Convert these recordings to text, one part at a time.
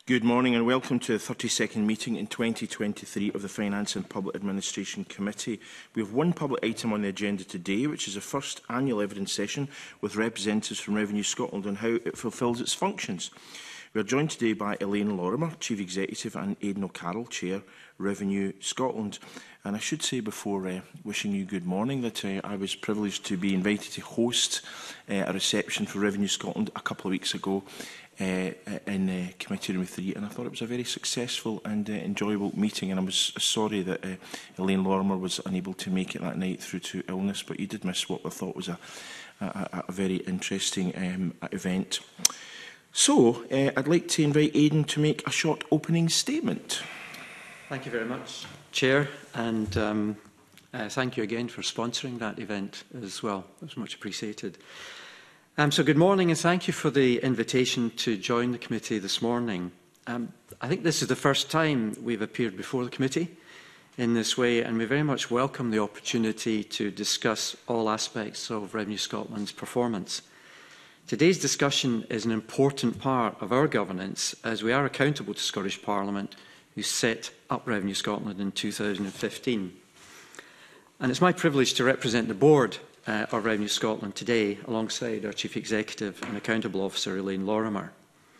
Good morning and welcome to the 32nd meeting in 2023 of the Finance and Public Administration Committee. We have one public item on the agenda today, which is the first annual evidence session with representatives from Revenue Scotland on how it fulfils its functions. We are joined today by Elaine Lorimer, Chief Executive, and Aidan O'Carroll, Chair, Revenue Scotland. And I should say before wishing you good morning that I was privileged to be invited to host a reception for Revenue Scotland a couple of weeks ago in Committee Room 3, and I thought it was a very successful and enjoyable meeting, and I was sorry that Elaine Lorimer was unable to make it that night through to illness, but you did miss what I thought was a very interesting event. So, I'd like to invite Aidan to make a short opening statement. Thank you very much, Chair, and thank you again for sponsoring that event as well. It was much appreciated. So good morning and thank you for the invitation to join the committee this morning. I think this is the first time we've appeared before the committee in this way, and we very much welcome the opportunity to discuss all aspects of Revenue Scotland's performance. Today's discussion is an important part of our governance as we are accountable to Scottish Parliament, who set up Revenue Scotland in 2015. And it's my privilege to represent the board of Revenue Scotland today, alongside our Chief Executive and Accountable Officer, Elaine Lorimer.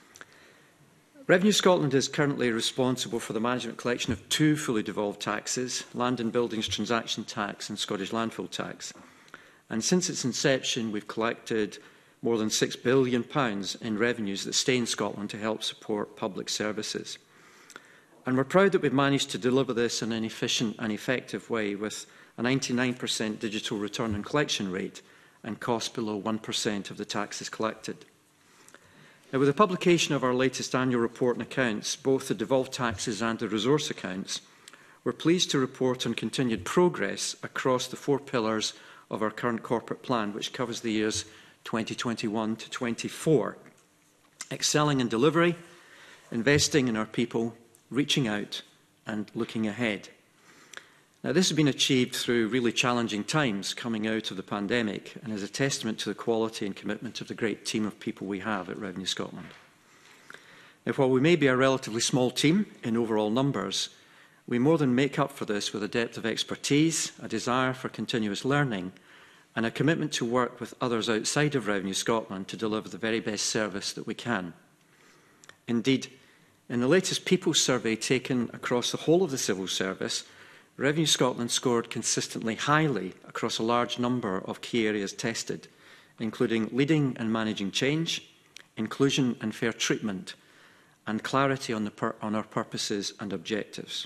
Revenue Scotland is currently responsible for the management collection of two fully devolved taxes, Land and Buildings Transaction Tax and Scottish Landfill Tax. And since its inception, we've collected more than £6 billion in revenues that stay in Scotland to help support public services. And we're proud that we've managed to deliver this in an efficient and effective way, with a 99% digital return and collection rate and costs below 1% of the taxes collected. Now, with the publication of our latest annual report and accounts, both the devolved taxes and the resource accounts, we're pleased to report on continued progress across the four pillars of our current corporate plan, which covers the years 2021 to 24. Excelling in delivery, investing in our people, reaching out and looking ahead. Now, this has been achieved through really challenging times coming out of the pandemic and is a testament to the quality and commitment of the great team of people we have at Revenue Scotland. Now, while we may be a relatively small team in overall numbers, we more than make up for this with a depth of expertise, a desire for continuous learning, and a commitment to work with others outside of Revenue Scotland to deliver the very best service that we can. Indeed, in the latest People Survey taken across the whole of the civil service, Revenue Scotland scored consistently highly across a large number of key areas tested, including leading and managing change, inclusion and fair treatment, and clarity on our purposes and objectives.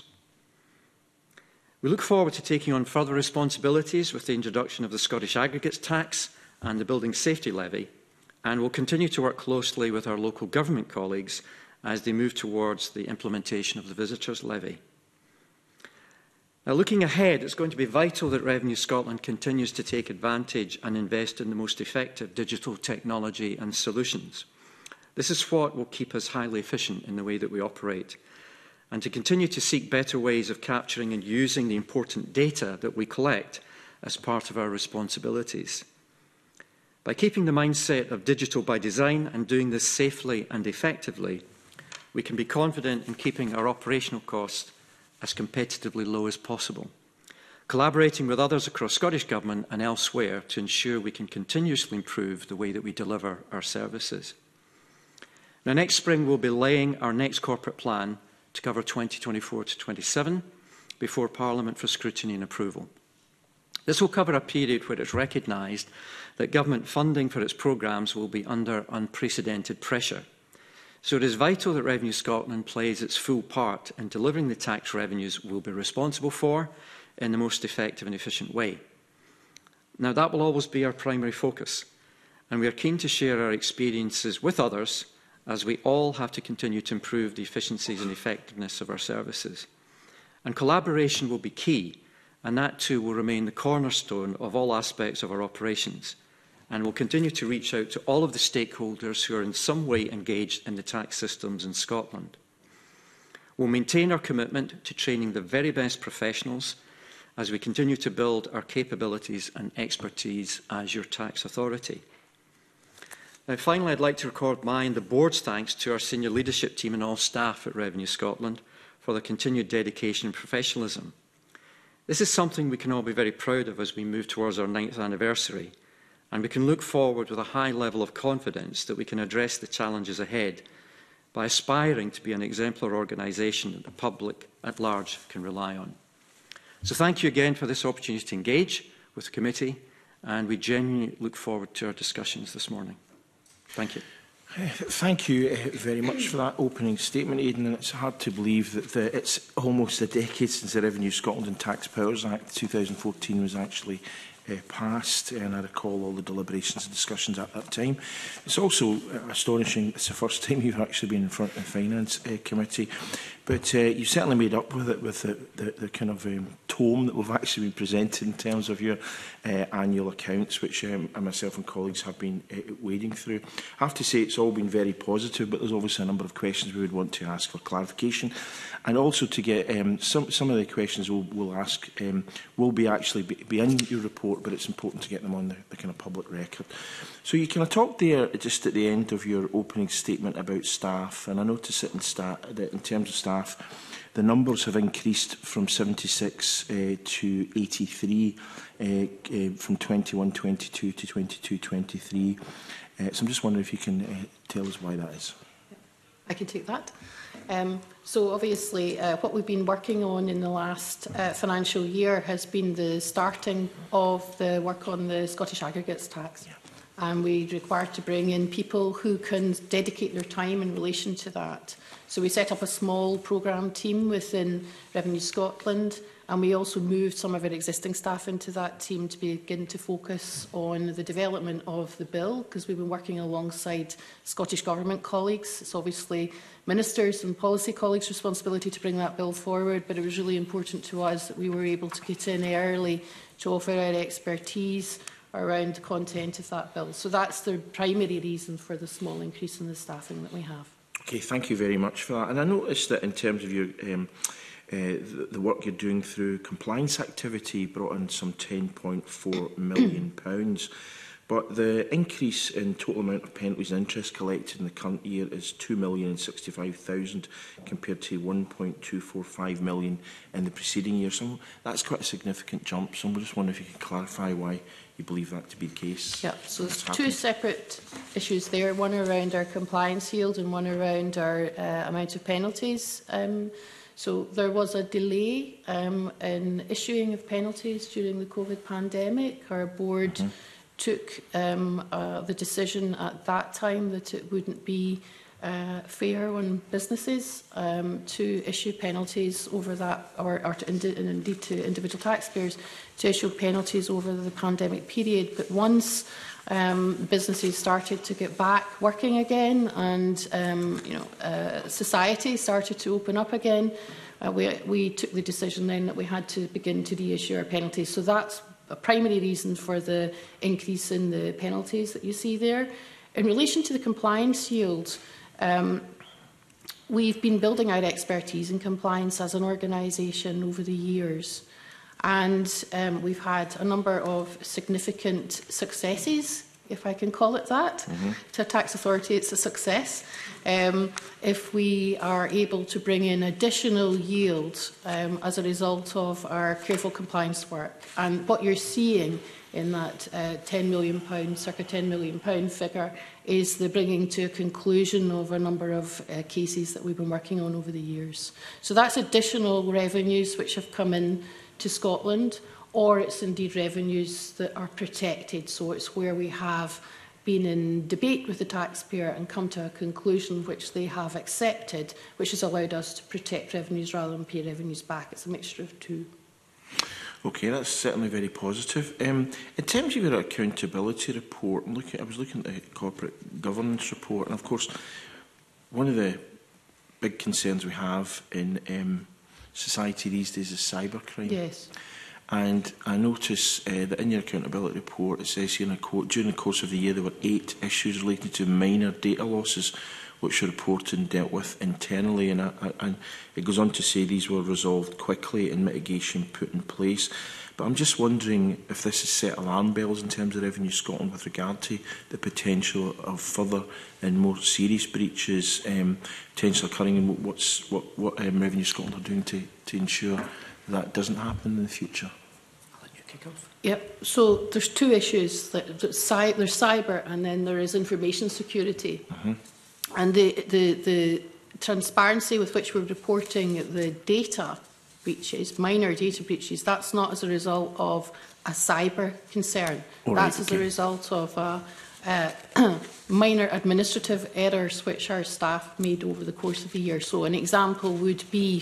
We look forward to taking on further responsibilities with the introduction of the Scottish Aggregates Tax and the Building Safety Levy, and will continue to work closely with our local government colleagues as they move towards the implementation of the Visitors Levy. Now, looking ahead, it's going to be vital that Revenue Scotland continues to take advantage and invest in the most effective digital technology and solutions. This is what will keep us highly efficient in the way that we operate, and to continue to seek better ways of capturing and using the important data that we collect as part of our responsibilities. By keeping the mindset of digital by design and doing this safely and effectively, we can be confident in keeping our operational costs as competitively low as possible, collaborating with others across Scottish Government and elsewhere to ensure we can continuously improve the way that we deliver our services. Now, next spring we'll be laying our next corporate plan to cover 2024 to 27 before Parliament for scrutiny and approval. This will cover a period where it's recognised that government funding for its programmes will be under unprecedented pressure. So it is vital that Revenue Scotland plays its full part in delivering the tax revenues we'll be responsible for in the most effective and efficient way. Now, that will always be our primary focus, and we are keen to share our experiences with others as we all have to continue to improve the efficiencies and effectiveness of our services. And collaboration will be key, and that too will remain the cornerstone of all aspects of our operations. And will continue to reach out to all of the stakeholders who are in some way engaged in the tax systems in Scotland. We'll maintain our commitment to training the very best professionals as we continue to build our capabilities and expertise as your tax authority. Now, finally, I'd like to record my and the Board's thanks to our senior leadership team and all staff at Revenue Scotland for their continued dedication and professionalism. This is something we can all be very proud of as we move towards our 9th anniversary, and we can look forward with a high level of confidence that we can address the challenges ahead by aspiring to be an exemplar organisation that the public at large can rely on. So thank you again for this opportunity to engage with the committee, and we genuinely look forward to our discussions this morning. Thank you. Thank you very much for that opening statement, Aidan. And it's hard to believe that it's almost a decade since the Revenue Scotland and Tax Powers Act 2014 was actually passed, and I recall all the deliberations and discussions at that time. It's also astonishing it's the first time you've actually been in front of the Finance Committee, but you certainly made up with it with the kind of tome that we've actually been presented in terms of your annual accounts, which myself and colleagues have been wading through. I have to say it's all been very positive, but there's obviously a number of questions we would want to ask for clarification, and also to get some of the questions we'll ask will be actually be in your report, but it's important to get them on the kind of public record. So you kind of talked there just at the end of your opening statement about staff, and I noticed that in terms of staff, the numbers have increased from 76 to 83 from 21-22 to 22-23. So I'm just wondering if you can tell us why that is. I can take that. So obviously what we've been working on in the last financial year has been the starting of the work on the Scottish Aggregates Tax. Yeah. And we require to bring in people who can dedicate their time in relation to that. So we set up a small programme team within Revenue Scotland, and we also moved some of our existing staff into that team to begin to focus on the development of the bill, because we've been working alongside Scottish Government colleagues. It's obviously ministers and policy colleagues' responsibility to bring that bill forward, but it was really important to us that we were able to get in early to offer our expertise around the content of that bill. So that's the primary reason for the small increase in the staffing that we have. Okay, thank you very much for that. And I noticed that in terms of your the work you're doing through compliance activity brought in some £10.4 million. But the increase in total amount of penalties and interest collected in the current year is £2,065,000 compared to £1.245 million in the preceding year. So that's quite a significant jump. So I'm just wondering if you can clarify why you believe that to be the case. Yeah, so there's two separate issues there, one around our compliance yield and one around our amount of penalties. So there was a delay in issuing of penalties during the COVID pandemic. Our board took the decision at that time that it wouldn't be fair on businesses to issue penalties over that, or indeed to individual taxpayers to issue penalties over the pandemic period. But once businesses started to get back working again, and society started to open up again, we took the decision then that we had to begin to reissue our penalties. So that's a primary reason for the increase in the penalties that you see there. In relation to the compliance yield, we've been building our expertise in compliance as an organisation over the years, and we've had a number of significant successes, if I can call it that. To a tax authority, it's a success. If we are able to bring in additional yield as a result of our careful compliance work, and what you're seeing in that £10 million, circa £10 million figure, is the bringing to a conclusion of a number of cases that we've been working on over the years. So that's additional revenues which have come in to Scotland, or it's indeed revenues that are protected. So it's where we have been in debate with the taxpayer and come to a conclusion which they have accepted, which has allowed us to protect revenues rather than pay revenues back. It's a mixture of two. Okay, that's certainly very positive. In terms of your accountability report, I was looking at the corporate governance report, and of course, one of the big concerns we have in society these days is cybercrime. Yes. And I notice that in your accountability report, it says here, in a quote, during the course of the year, there were 8 issues related to minor data losses, which are reported and dealt with internally. And it goes on to say these were resolved quickly and mitigation put in place. But I'm just wondering if this has set alarm bells in terms of Revenue Scotland with regard to the potential of further and more serious breaches potentially occurring, and what Revenue Scotland are doing to ensure that doesn't happen in the future. I'll let you kick off. Yep. So there's two issues. There's cyber, and then there is information security. And the transparency with which we're reporting the data breaches, minor data breaches, that's not as a result of a cyber concern. That's as a result of minor administrative errors which our staff made over the course of a year. So an example would be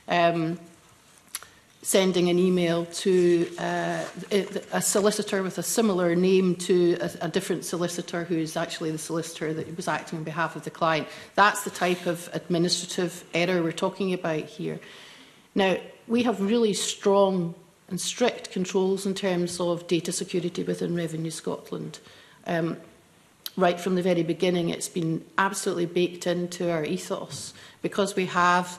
sending an email to a solicitor with a similar name to a different solicitor who is actually the solicitor that was acting on behalf of the client. That's the type of administrative error we're talking about here. Now, we have really strong and strict controls in terms of data security within Revenue Scotland. Right from the very beginning, it's been absolutely baked into our ethos, because we have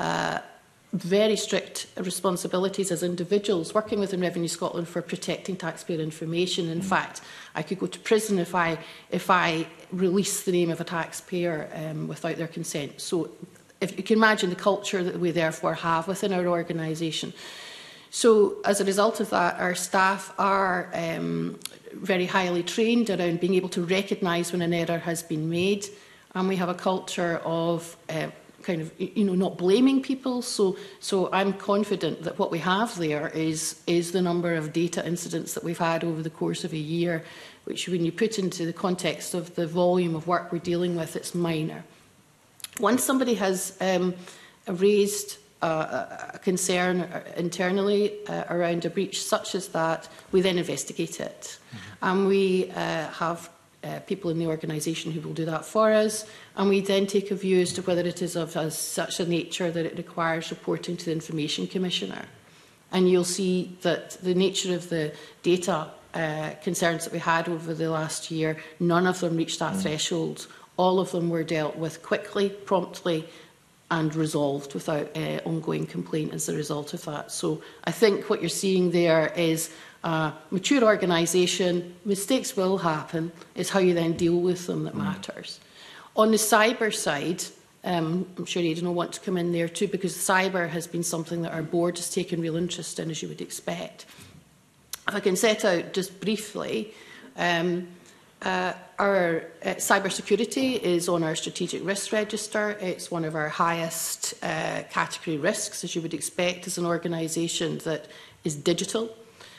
very strict responsibilities as individuals working within Revenue Scotland for protecting taxpayer information. In fact, I could go to prison if I release the name of a taxpayer without their consent. So if you can imagine the culture that we therefore have within our organisation. So as a result of that, our staff are very highly trained around being able to recognise when an error has been made, and we have a culture of kind of, not blaming people. So I'm confident that what we have there is the number of data incidents that we've had over the course of a year, which, when you put into the context of the volume of work we're dealing with, it's minor. Once somebody has raised a concern internally around a breach such as that, we then investigate it. And we have people in the organisation who will do that for us, and we then take a view as to whether it is of such a nature that it requires reporting to the Information Commissioner. And you'll see that the nature of the data concerns that we had over the last year, none of them reached that threshold. All of them were dealt with quickly, promptly, and resolved without ongoing complaint as a result of that. So I think what you're seeing there is a mature organisation. Mistakes will happen. It's how you then deal with them that matters. On the cyber side, I'm sure Aidan will want to come in there too, because cyber has been something that our board has taken real interest in, as you would expect. If I can set out just briefly, our cyber security is on our strategic risk register. It's one of our highest category risks, as you would expect, as an organisation that is digital.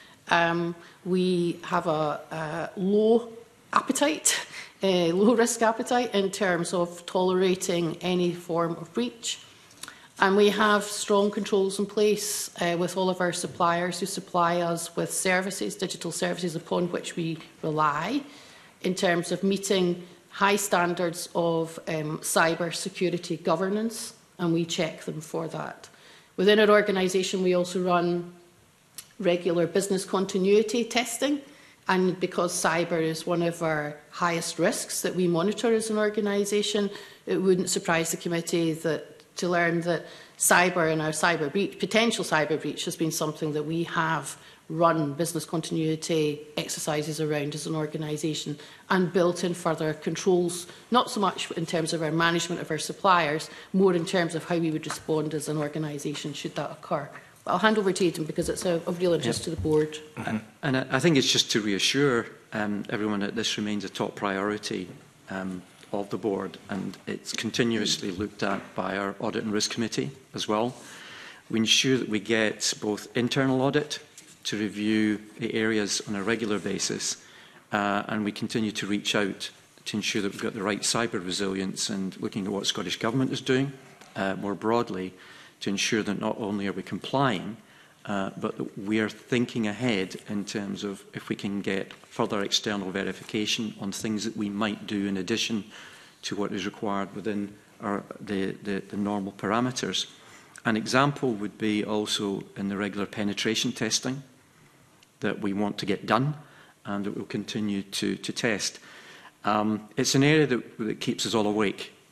We have a low appetite, low risk appetite in terms of tolerating any form of breach. And we have strong controls in place with all of our suppliers who supply us with services, digital services upon which we rely, in terms of meeting high standards of cyber security governance, and we check them for that. Within our organisation, we also run regular business continuity testing, and because cyber is one of our highest risks that we monitor as an organisation, it wouldn't surprise the committee to learn that cyber and our cyber breach, potential cyber breach, has been something that we have run business continuity exercises around as an organisation, and built in further controls, not so much in terms of our management of our suppliers, more in terms of how we would respond as an organisation should that occur. But I'll hand over to Aidan, because it's of real interest to the board. And I think it's just to reassure everyone that this remains a top priority of the board, and it's continuously looked at by our Audit and Risk Committee as well. We ensure that we get both internal audit to review the areas on a regular basis, and we continue to reach out to ensure that we've got the right cyber resilience, and looking at what Scottish Government is doing more broadly to ensure that not only are we complying, but that we are thinking ahead in terms of if we can get further external verification on things that we might do in addition to what is required within the normal parameters. An example would be also in the regular penetration testing that we want to get done and that we'll continue to test. It's an area that keeps us all awake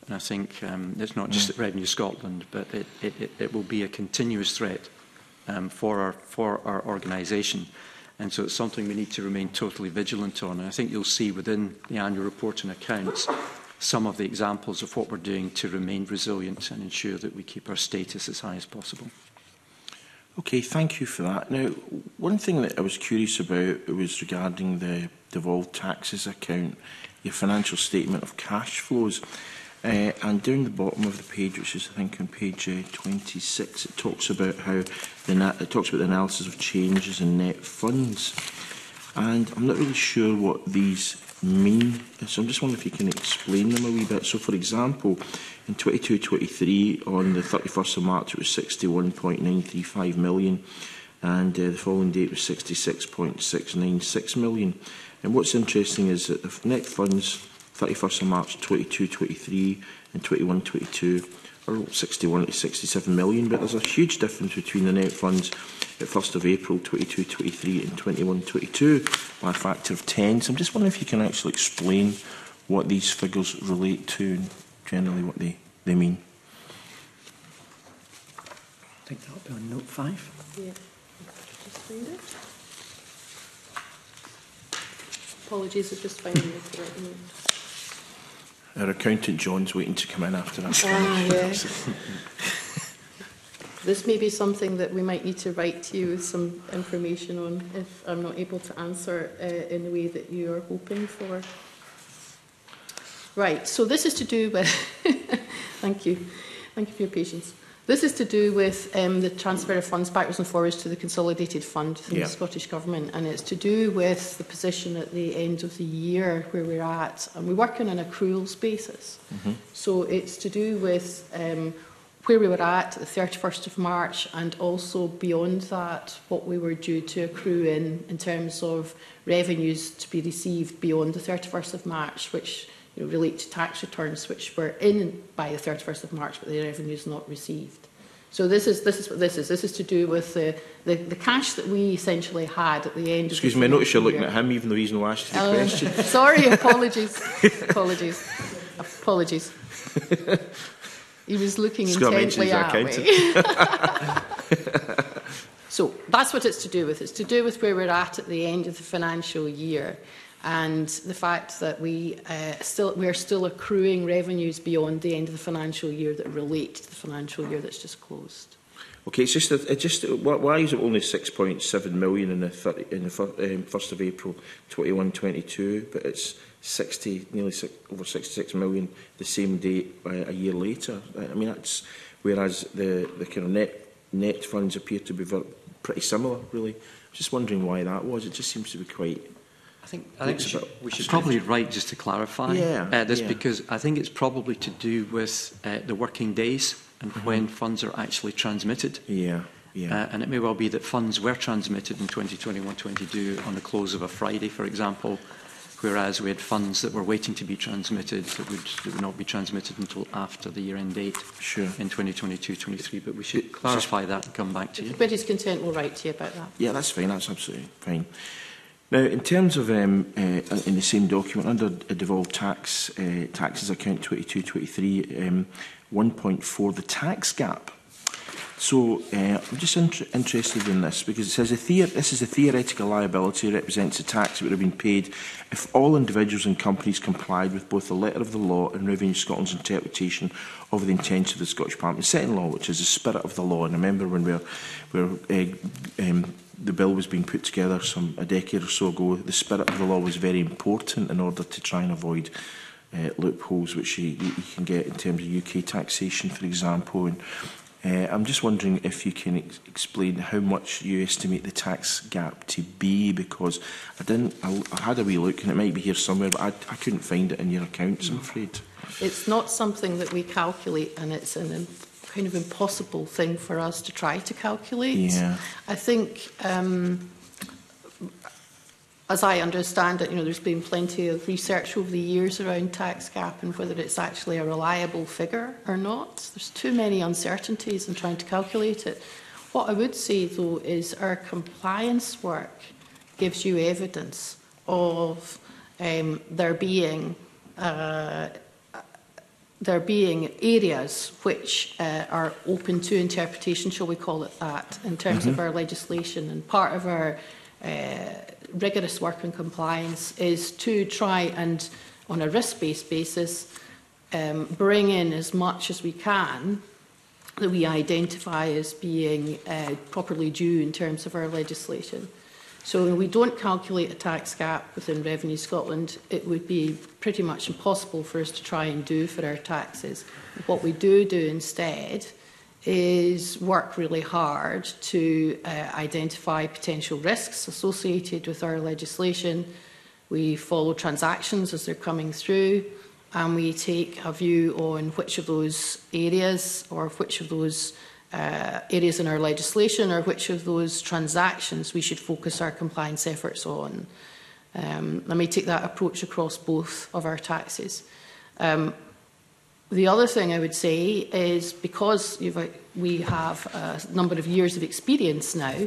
And I think it's not just at Revenue Scotland, but it will be a continuous threat for our organisation. And so it's something we need to remain totally vigilant on. And I think you'll see within the annual report and accounts some of the examples of what we're doing to remain resilient and ensure that we keep our status as high as possible. Okay, thank you for that. Now, one thing that I was curious about was regarding the devolved taxes account, your financial statement of cash flows. And down the bottom of the page, which is I think on page 26, it talks about how the analysis of changes in net funds, and I'm not really sure what these mean. So I'm just wondering if you can explain them a wee bit. So, for example, in 22-23, on the 31st of March, it was 61.935 million, and the following date was 66.696 million. And what's interesting is that the net funds 31st of March 22-23 and 21-22 are 61 to 67 million, but there's a huge difference between the net funds at 1st of April 22-23 and 21-22 by a factor of 10. So I'm just wondering if you can actually explain what these figures relate to and generally what they mean. I think that'll be on note 5. Yeah, just find it. Apologies, I'm just finding the correct note. Our accountant John's waiting to come in after that. Yes. This may be something that we might need to write to you with some information on if I'm not able to answer in the way that you are hoping for. Right, so this is to do with... Thank you for your patience. This is to do with the transfer of funds backwards and forwards to the Consolidated Fund from the Scottish Government, and it's to do with the position at the end of the year where we're at. And we work on an accruals basis. So it's to do with where we were at the 31st of March and also beyond that, what we were due to accrue in terms of revenues to be received beyond the 31st of March, which relate to tax returns which were in by the 31st of March, but the revenues not received. So this is what this is. This is to do with the cash that we essentially had at the end. Excuse me, I notice you're looking at him, even though he's not asked you the question. Sorry, apologies. Apologies. He was looking intently at me. So that's what it's to do with. It's to do with where we're at the end of the financial year, and the fact that we're still accruing revenues beyond the end of the financial year that relate to the financial year that's just closed. Okay, it's just why is it only 6.7 million in the 1st of April 21-22, but it's nearly over 66 million the same date a year later? I mean, that's whereas the kind of net funds appear to be pretty similar, really. I'm just wondering why that was. It just seems to be quite. I think we should probably write just to clarify this, because I think it's probably to do with the working days and when funds are actually transmitted. And it may well be that funds were transmitted in 2021-22 on the close of a Friday, for example, whereas we had funds that were waiting to be transmitted that would not be transmitted until after the year-end date in 2022-23. But we should clarify that and come back to you. If anybody's content, we'll write to you about that. Yeah, that's fine. That's absolutely fine. Now, in terms of, in the same document, under a devolved taxes account 22-23, 1.4, the tax gap. So I'm just interested in this because it says this is a theoretical liability, represents a tax that would have been paid if all individuals and companies complied with both the letter of the law and Revenue Scotland's interpretation of the intent of the Scottish Parliament Setting Law, which is the spirit of the law. And I remember when the bill was being put together a decade or so ago, the spirit of the law was very important in order to try and avoid loopholes which you can get in terms of UK taxation, for example. And I'm just wondering if you can explain how much you estimate the tax gap to be, because I had a wee look and it might be here somewhere, but I couldn't find it in your accounts, I'm afraid. It's not something that we calculate, and it's an kind of impossible thing for us to try to calculate. I think, as I understand it, there's been plenty of research over the years around tax gap and whether it's actually a reliable figure or not. There's too many uncertainties in trying to calculate it. What I would say, though, is our compliance work gives you evidence of there being there being areas which are open to interpretation, shall we call it that, in terms of our legislation. And part of our rigorous work and compliance is to try and, on a risk-based basis, bring in as much as we can that we identify as being properly due in terms of our legislation. So we don't calculate a tax gap within Revenue Scotland. It would be pretty much impossible for us to try and do for our taxes. What we do instead is work really hard to identify potential risks associated with our legislation. We follow transactions as they're coming through, and we take a view on which of those areas or which of those areas in our legislation or which of those transactions we should focus our compliance efforts on. Let me take that approach across both of our taxes. The other thing I would say is, because we have a number of years of experience now,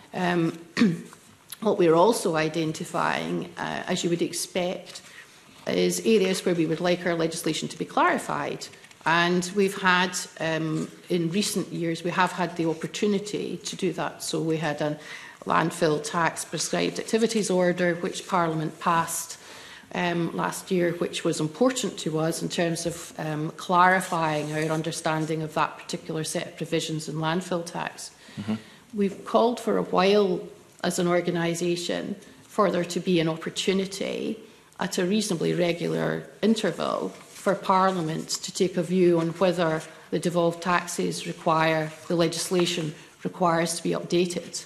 what we're also identifying, as you would expect, is areas where we would like our legislation to be clarified. And we've had, in recent years, we have had the opportunity to do that. So we had a landfill tax prescribed activities order, which Parliament passed last year, which was important to us in terms of clarifying our understanding of that particular set of provisions in landfill tax. We've called for a while as an organisation for there to be an opportunity at a reasonably regular interval for Parliament to take a view on whether the devolved taxes require, the legislation requires to be updated.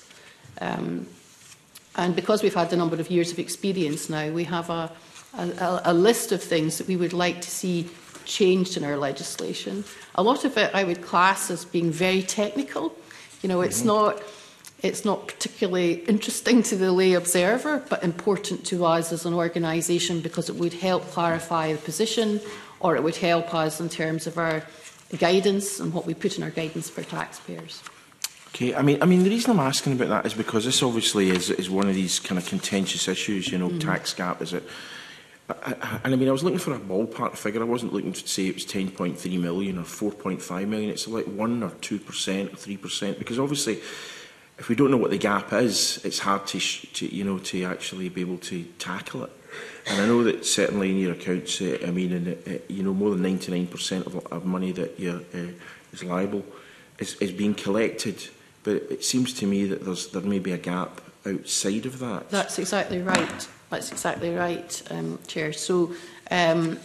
And because we've had a number of years of experience now, we have a list of things that we would like to see changed in our legislation. A lot of it I would class as being very technical. You know, it's not particularly interesting to the lay observer, but important to us as an organisation because it would help clarify the position, or it would help us in terms of our guidance and what we put in our guidance for taxpayers. Okay, I mean, the reason I'm asking about that is because this obviously is one of these kind of contentious issues. You know, tax gap, is it? And I mean, I was looking for a ballpark figure. I wasn't looking to say it was 10.3 million or 4.5 million. It's like 1 or 2% or 3%, because obviously, if we don't know what the gap is, it's hard to actually be able to tackle it. And I know that certainly in your accounts, I mean, more than 99% of money that is liable is being collected. But it seems to me that there may be a gap outside of that. That's exactly right. That's exactly right, Chair. So the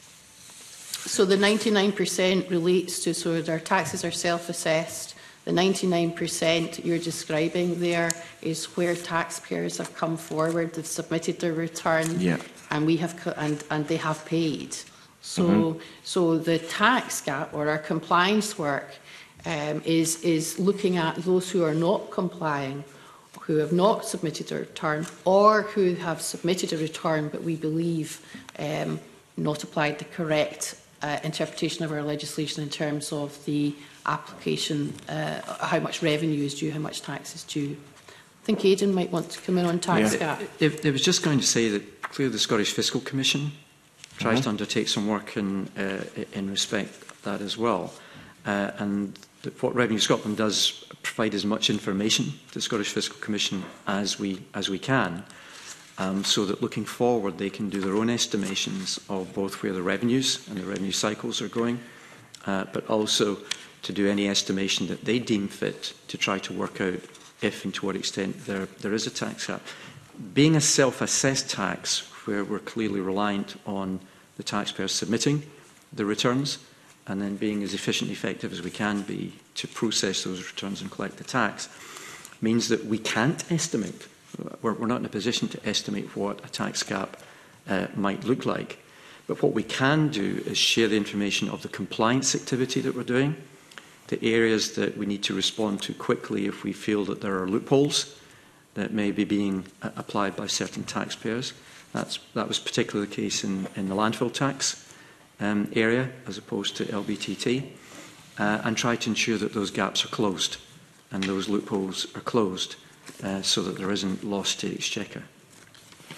99% relates to, so our taxes are self-assessed. The 99% you're describing there is where taxpayers have come forward, they've submitted their return, and we have and they have paid. So so the tax gap, or our compliance work, is looking at those who are not complying, who have not submitted a return, or who have submitted a return but we believe not applied the correct interpretation of our legislation in terms of the application, how much revenue is due, how much tax is due. I think Aidan might want to come in on tax gap. I was just going to say that clearly the Scottish Fiscal Commission tries to undertake some work in respect of that as well. And what Revenue Scotland does provide as much information to the Scottish Fiscal Commission as we can, so that looking forward they can do their own estimations of both where the revenues and the revenue cycles are going, but also to do any estimation that they deem fit to try to work out if and to what extent there is a tax gap. Being a self-assessed tax, where we're clearly reliant on the taxpayers submitting the returns and then being as efficient and effective as we can be to process those returns and collect the tax, means that we can't estimate. We're not in a position to estimate what a tax gap might look like. But what we can do is share the information of the compliance activity that we're doing, the areas that we need to respond to quickly if we feel that there are loopholes that may be being applied by certain taxpayers. That was particularly the case in the landfill tax area as opposed to LBTT, and try to ensure that those gaps are closed and those loopholes are closed so that there isn't loss to the Exchequer.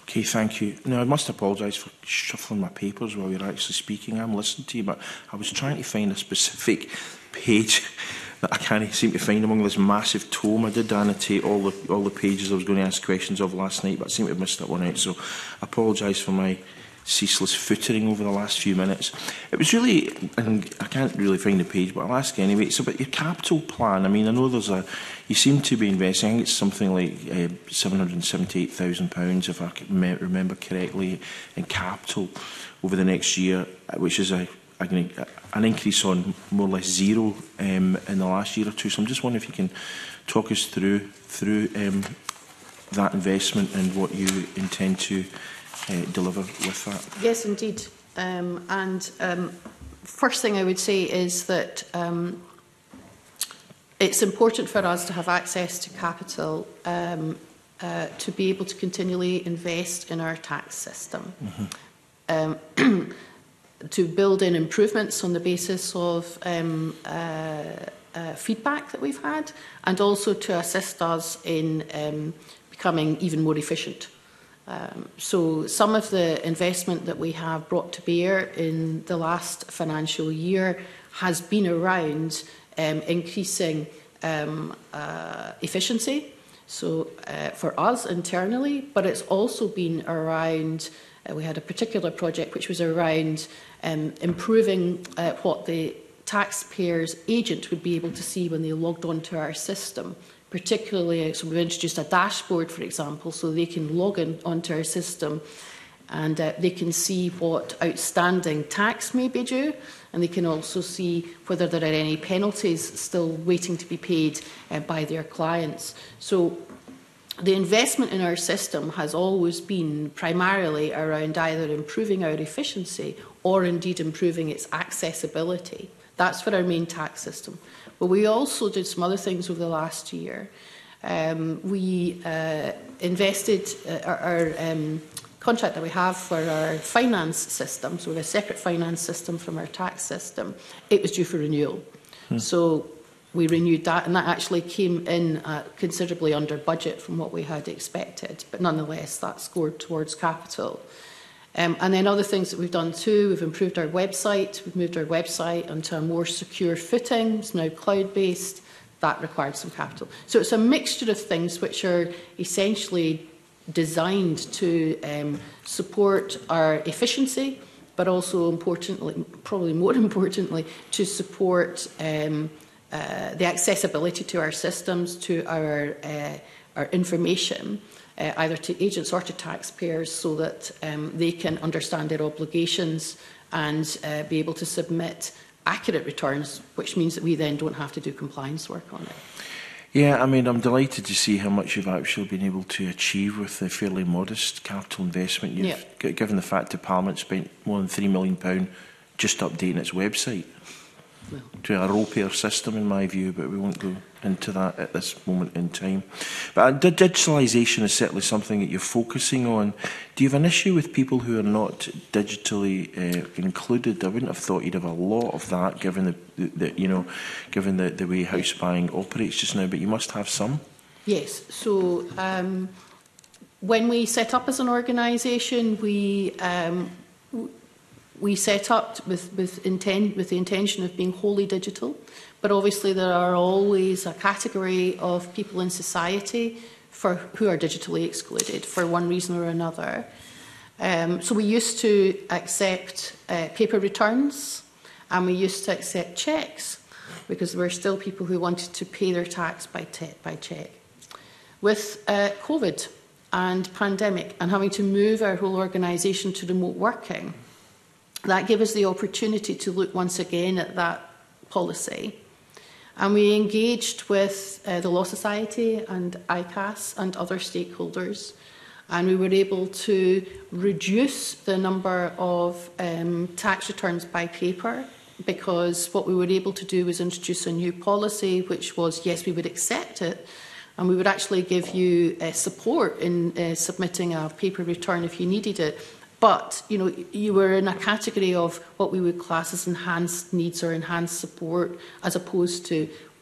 Okay, thank you. Now, I must apologise for shuffling my papers while you're actually speaking. I'm listening to you, but I was trying to find a specific page that I can't seem to find among this massive tome. I did annotate all the pages I was going to ask questions of last night, but I seem to have missed that one out. So I apologise for my ceaseless footering over the last few minutes. It was really, and I can't really find the page, but I'll ask anyway. It's about your capital plan. I mean, I know you seem to be investing, I think it's something like £778,000, if I remember correctly, in capital over the next year, which is an increase on more or less zero in the last year or two. So I'm just wondering if you can talk us through that investment and what you intend to deliver with that. Yes, indeed. First thing I would say is that it's important for us to have access to capital to be able to continually invest in our tax system, to build in improvements on the basis of feedback that we've had, and also to assist us in becoming even more efficient. So some of the investment that we have brought to bear in the last financial year has been around increasing efficiency, so for us internally, but it's also been around, we had a particular project which was around improving what the taxpayer's agent would be able to see when they logged onto our system. Particularly, so we've introduced a dashboard, for example, so they can log in onto our system and they can see what outstanding tax may be due, and they can also see whether there are any penalties still waiting to be paid by their clients. So the investment in our system has always been primarily around either improving our efficiency or indeed improving its accessibility. That's for our main tax system. But we also did some other things over the last year. We invested our contract that we have for our finance system, so we have a separate finance system from our tax system. It was due for renewal. So we renewed that, and that actually came in considerably under budget from what we had expected. But nonetheless, that scored towards capital. And then other things that we've done too, we've improved our website. We've moved our website onto a more secure footing. It's now cloud-based. That required some capital. So it's a mixture of things which are essentially designed to support our efficiency, but also importantly, probably more importantly, to support the accessibility to our systems, to our information, either to agents or to taxpayers, so that they can understand their obligations and be able to submit accurate returns, which means that we then don't have to do compliance work on it. Yeah, I mean, I'm delighted to see how much you've actually been able to achieve with the fairly modest capital investment. Given the fact that Parliament spent more than £3 million just updating its website. Well, to a role-player system, in my view, but we won't go into that at this moment in time. But digitalisation is certainly something that you're focusing on. Do you have an issue with people who are not digitally included? I wouldn't have thought you'd have a lot of that, given given the way house buying operates just now. But you must have some. Yes. So when we set up as an organisation, we set up with the intention of being wholly digital, but obviously there are always a category of people in society who are digitally excluded for one reason or another. So we used to accept paper returns, and we used to accept cheques, because there were still people who wanted to pay their tax by cheque. With COVID and pandemic and having to move our whole organisation to remote working, that gave us the opportunity to look once again at that policy. And we engaged with the Law Society and ICAS and other stakeholders, and we were able to reduce the number of tax returns by paper, because what we were able to do was introduce a new policy, which was, yes, we would accept it, and we would actually give you support in submitting a paper return if you needed it. But, you were in a category of what we would class as enhanced needs or enhanced support, as opposed to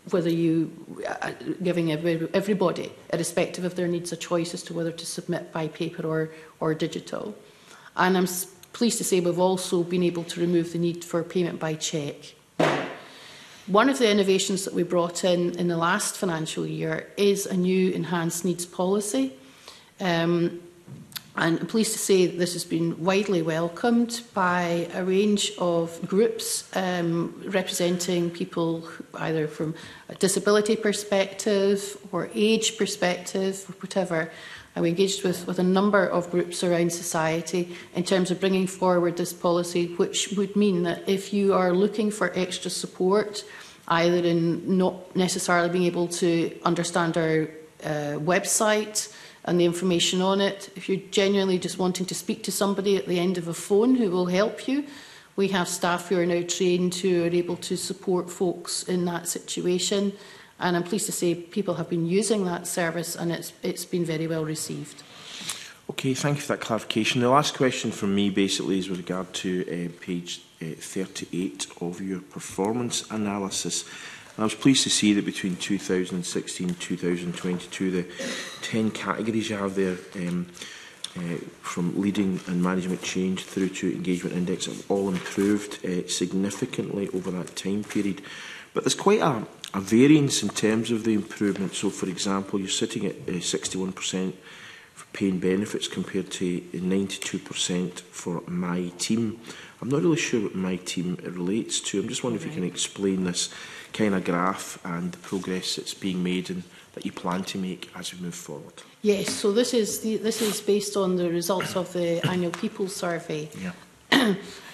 whether you giving everybody, irrespective of their needs, a choice as to whether to submit by paper or digital. And I'm pleased to say we've also been able to remove the need for payment by cheque. One of the innovations that we brought in the last financial year is a new enhanced needs policy. And I'm pleased to say that this has been widely welcomed by a range of groups representing people either from a disability perspective or age perspective or whatever. And we engaged with a number of groups around society in terms of bringing forward this policy, which would mean that if you are looking for extra support, either in not necessarily being able to understand our website and the information on it, if you're genuinely just wanting to speak to somebody at the end of a phone who will help you, we have staff who are now trained who are able to support folks in that situation. And I'm pleased to say people have been using that service and it's been very well received. Okay, thank you for that clarification. The last question from me basically is with regard to page 38 of your performance analysis. And I was pleased to see that between 2016 and 2022, the 10 categories you have there, from leading and management change through to engagement index, have all improved significantly over that time period. But there's quite a variance in terms of the improvement. So, for example, you're sitting at 61% for pay and benefits compared to 92% for My Team. I'm not really sure what My Team relates to. I'm just wondering if you can explain this kind of graph and the progress that's being made and that you plan to make as we move forward. Yes, so this is based on the results of the annual People Survey. Yeah.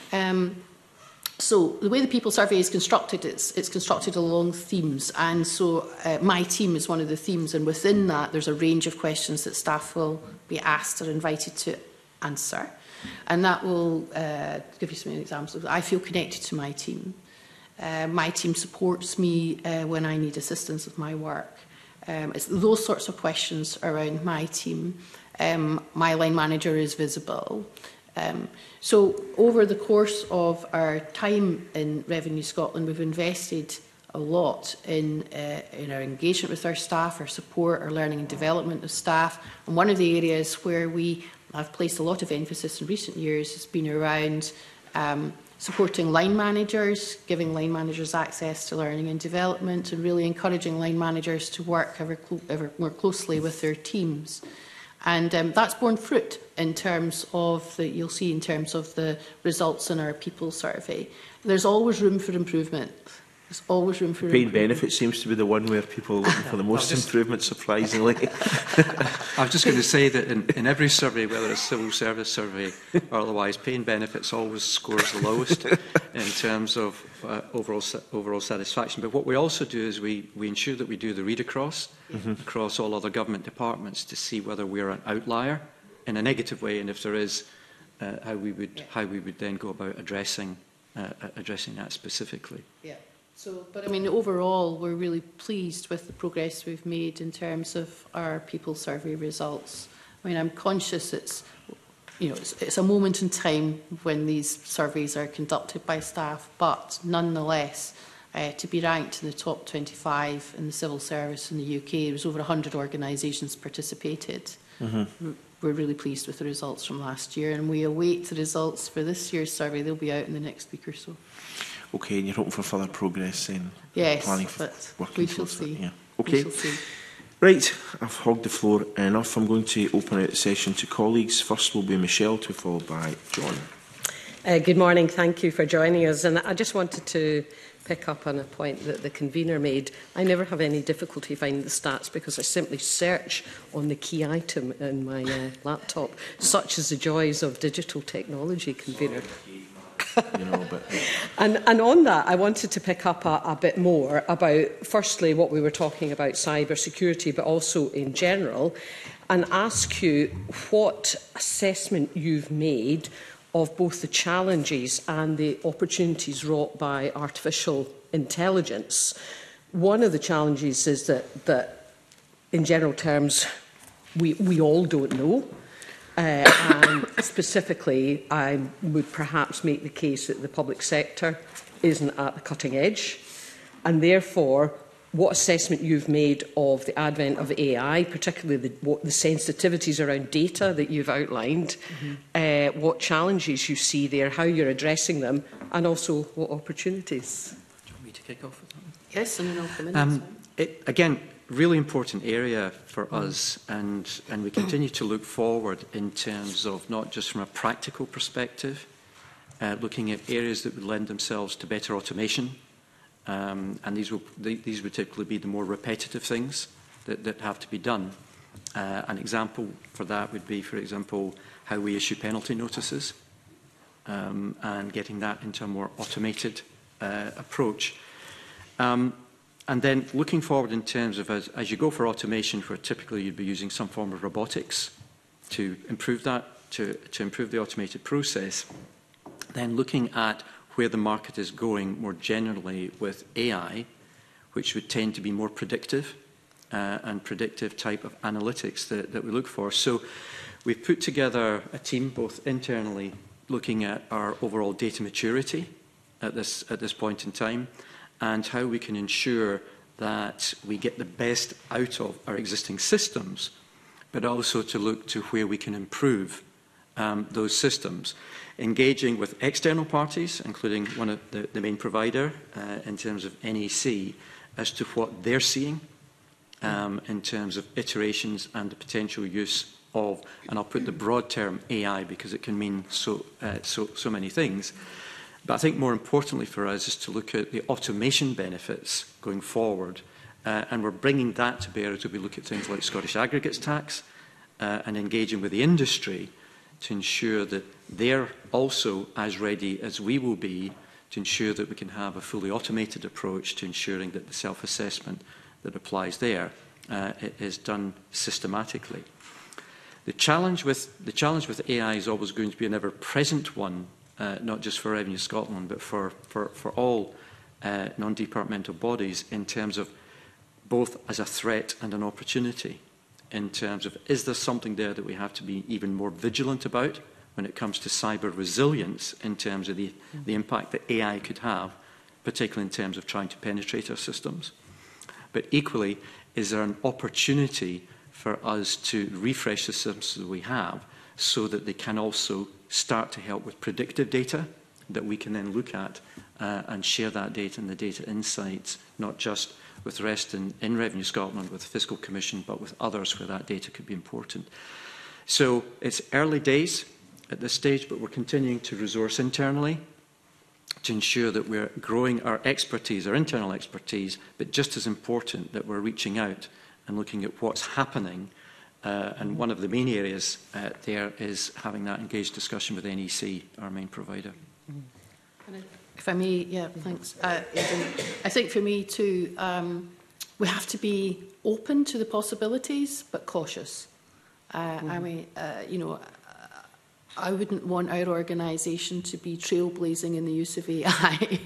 So the way the People Survey is constructed, it's constructed along themes, and so My Team is one of the themes, and within that there's a range of questions that staff will be asked or invited to answer, and that will give you some examples. I feel connected to my team. My team supports me when I need assistance with my work. It's those sorts of questions around my team. My line manager is visible. So over the course of our time in Revenue Scotland, we've invested a lot in our engagement with our staff, our support, our learning and development of staff. And one of the areas where we have placed a lot of emphasis in recent years has been around supporting line managers, giving line managers access to learning and development, and really encouraging line managers to work ever more closely with their teams. And that's borne fruit in terms of you'll see in terms of the results in our People Survey. There's always room for improvement. There's always room for improvement. Pay and benefits seems to be the one where people are looking for the most improvement, surprisingly. I was just going to say that in every survey, whether it's civil service survey or otherwise, pay and benefits always scores the lowest in terms of overall satisfaction. But what we also do is we ensure that we do the read across across all other government departments to see whether we're an outlier in a negative way, and if there is, how we would then go about addressing that specifically. Yeah. So, but I mean, overall, we're really pleased with the progress we've made in terms of our People Survey results. I mean, I'm conscious it's a moment in time when these surveys are conducted by staff, but nonetheless, to be ranked in the top 25 in the civil service in the UK, there was over 100 organisations participated. We're really pleased with the results from last year, and we await the results for this year's survey. They'll be out in the next week or so. Okay, and you're hoping for further progress then? Yes, planning for but we shall see. Yeah. Okay. We shall see. Right, I've hogged the floor enough. I'm going to open out the session to colleagues. First will be Michelle, to be followed by John. Good morning. Thank you for joining us. And I just wanted to pick up on a point that the convener made. I never have any difficulty finding the stats because I simply search on the key item in my laptop, such as the joys of digital technology, convener. And on that, I wanted to pick up a bit more about, firstly, what we were talking about, cyber security, but also in general, and ask you what assessment you've made of both the challenges and the opportunities wrought by artificial intelligence. One of the challenges is that in general terms, we all don't know. And specifically, I would perhaps make the case that the public sector isn't at the cutting edge, and therefore what assessment you've made of the advent of AI, particularly what the sensitivities around data that you've outlined, what challenges you see there, how you're addressing them, and also what opportunities. Do you want me to kick off with that? Yes, and then I'll come in. Again, really important area for us, and we continue to look forward in terms of not just from a practical perspective, looking at areas that would lend themselves to better automation. And these would typically be the more repetitive things that have to be done. An example for that would be, for example, how we issue penalty notices and getting that into a more automated approach. And then looking forward in terms of as you go for automation, where typically you'd be using some form of robotics to improve that, to improve the automated process, then looking at where the market is going more generally with AI, which would tend to be more predictive and predictive type of analytics that we look for. So we've put together a team both internally looking at our overall data maturity at this point in time and how we can ensure that we get the best out of our existing systems, but also to look to where we can improve those systems. Engaging with external parties, including one of the main provider in terms of NEC, as to what they're seeing in terms of iterations and the potential use of, and I'll put the broad term AI because it can mean so many things. But I think more importantly for us is to look at the automation benefits going forward, and we're bringing that to bear as we look at things like Scottish aggregates tax and engaging with the industry to ensure that they're also as ready as we will be to ensure that we can have a fully automated approach to ensuring that the self-assessment that applies there is done systematically. The challenge with AI is always going to be an ever-present one, not just for Revenue Scotland, but for all non-departmental bodies in terms of both as a threat and an opportunity. In terms of, is there something there that we have to be even more vigilant about when it comes to cyber resilience in terms of the impact that AI could have, particularly in terms of trying to penetrate our systems? But equally, is there an opportunity for us to refresh the systems that we have so that they can also start to help with predictive data that we can then look at and share that data and the data insights, not just with the rest in Revenue Scotland, with the Fiscal Commission, but with others where that data could be important. So it's early days at this stage, but we're continuing to resource internally to ensure that we're growing our expertise, our internal expertise, but just as important that we're reaching out and looking at what's happening. And one of the main areas there is having that engaged discussion with NEC, our main provider. If I may, yeah, thanks. I think for me too, we have to be open to the possibilities, but cautious. I mean, you know, I wouldn't want our organisation to be trailblazing in the use of AI.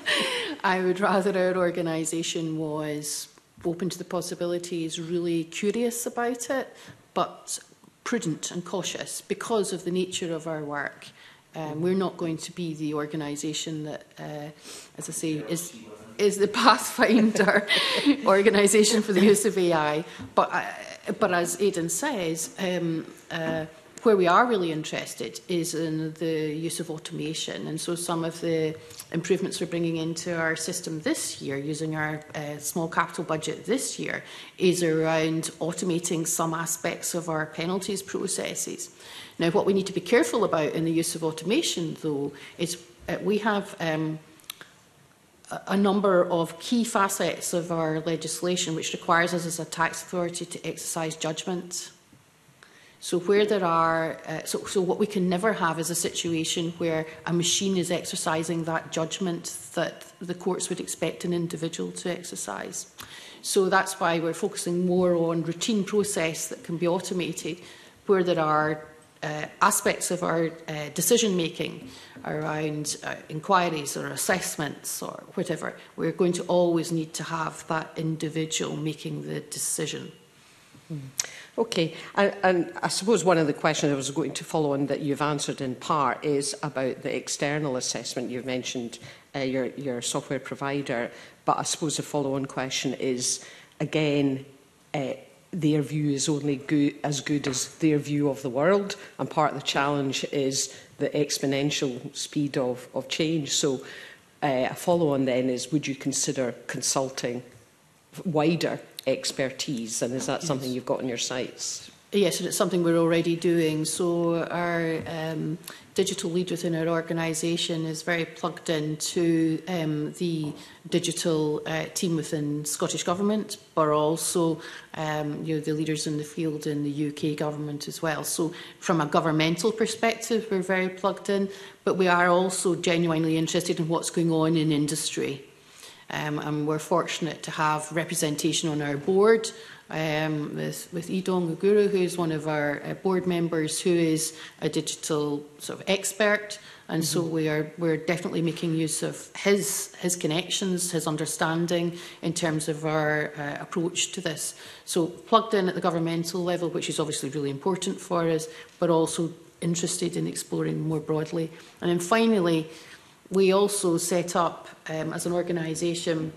I would rather our organisation was open to the possibilities, really curious about it, but prudent and cautious because of the nature of our work. We're not going to be the organisation that, as I say, is the pathfinder organisation for the use of AI. But as Aidan says, where we are really interested is in the use of automation. And so some of the improvements we're bringing into our system this year, using our small capital budget this year, is around automating some aspects of our penalties processes. Now, what we need to be careful about in the use of automation, though, is we have a number of key facets of our legislation which requires us as a tax authority to exercise judgment. So where there are, so what we can never have is a situation where a machine is exercising that judgment that the courts would expect an individual to exercise. So that's why we're focusing more on routine process that can be automated, where there are aspects of our decision-making around inquiries or assessments or whatever. We're going to always need to have that individual making the decision. Okay, and I suppose one of the questions I was going to follow on that you've answered in part is about the external assessment. You've mentioned your software provider, but I suppose the follow-on question is, again, their view is only as good as their view of the world, and part of the challenge is the exponential speed of change. So a follow-on then is, would you consider consulting wider expertise, and is that something you've got on your sites? Yes, and it's something we're already doing. So our digital lead within our organisation is very plugged into the digital team within Scottish Government, but also the leaders in the field in the UK Government as well. So from a governmental perspective, we're very plugged in, but we are also genuinely interested in what's going on in industry. And we're fortunate to have representation on our board with Idong Uguru, who is one of our board members, who is a digital sort of expert. And so we're definitely making use of his connections, his understanding in terms of our approach to this. So plugged in at the governmental level, which is obviously really important for us, but also interested in exploring more broadly. And then finally, we also set up, as an organisation,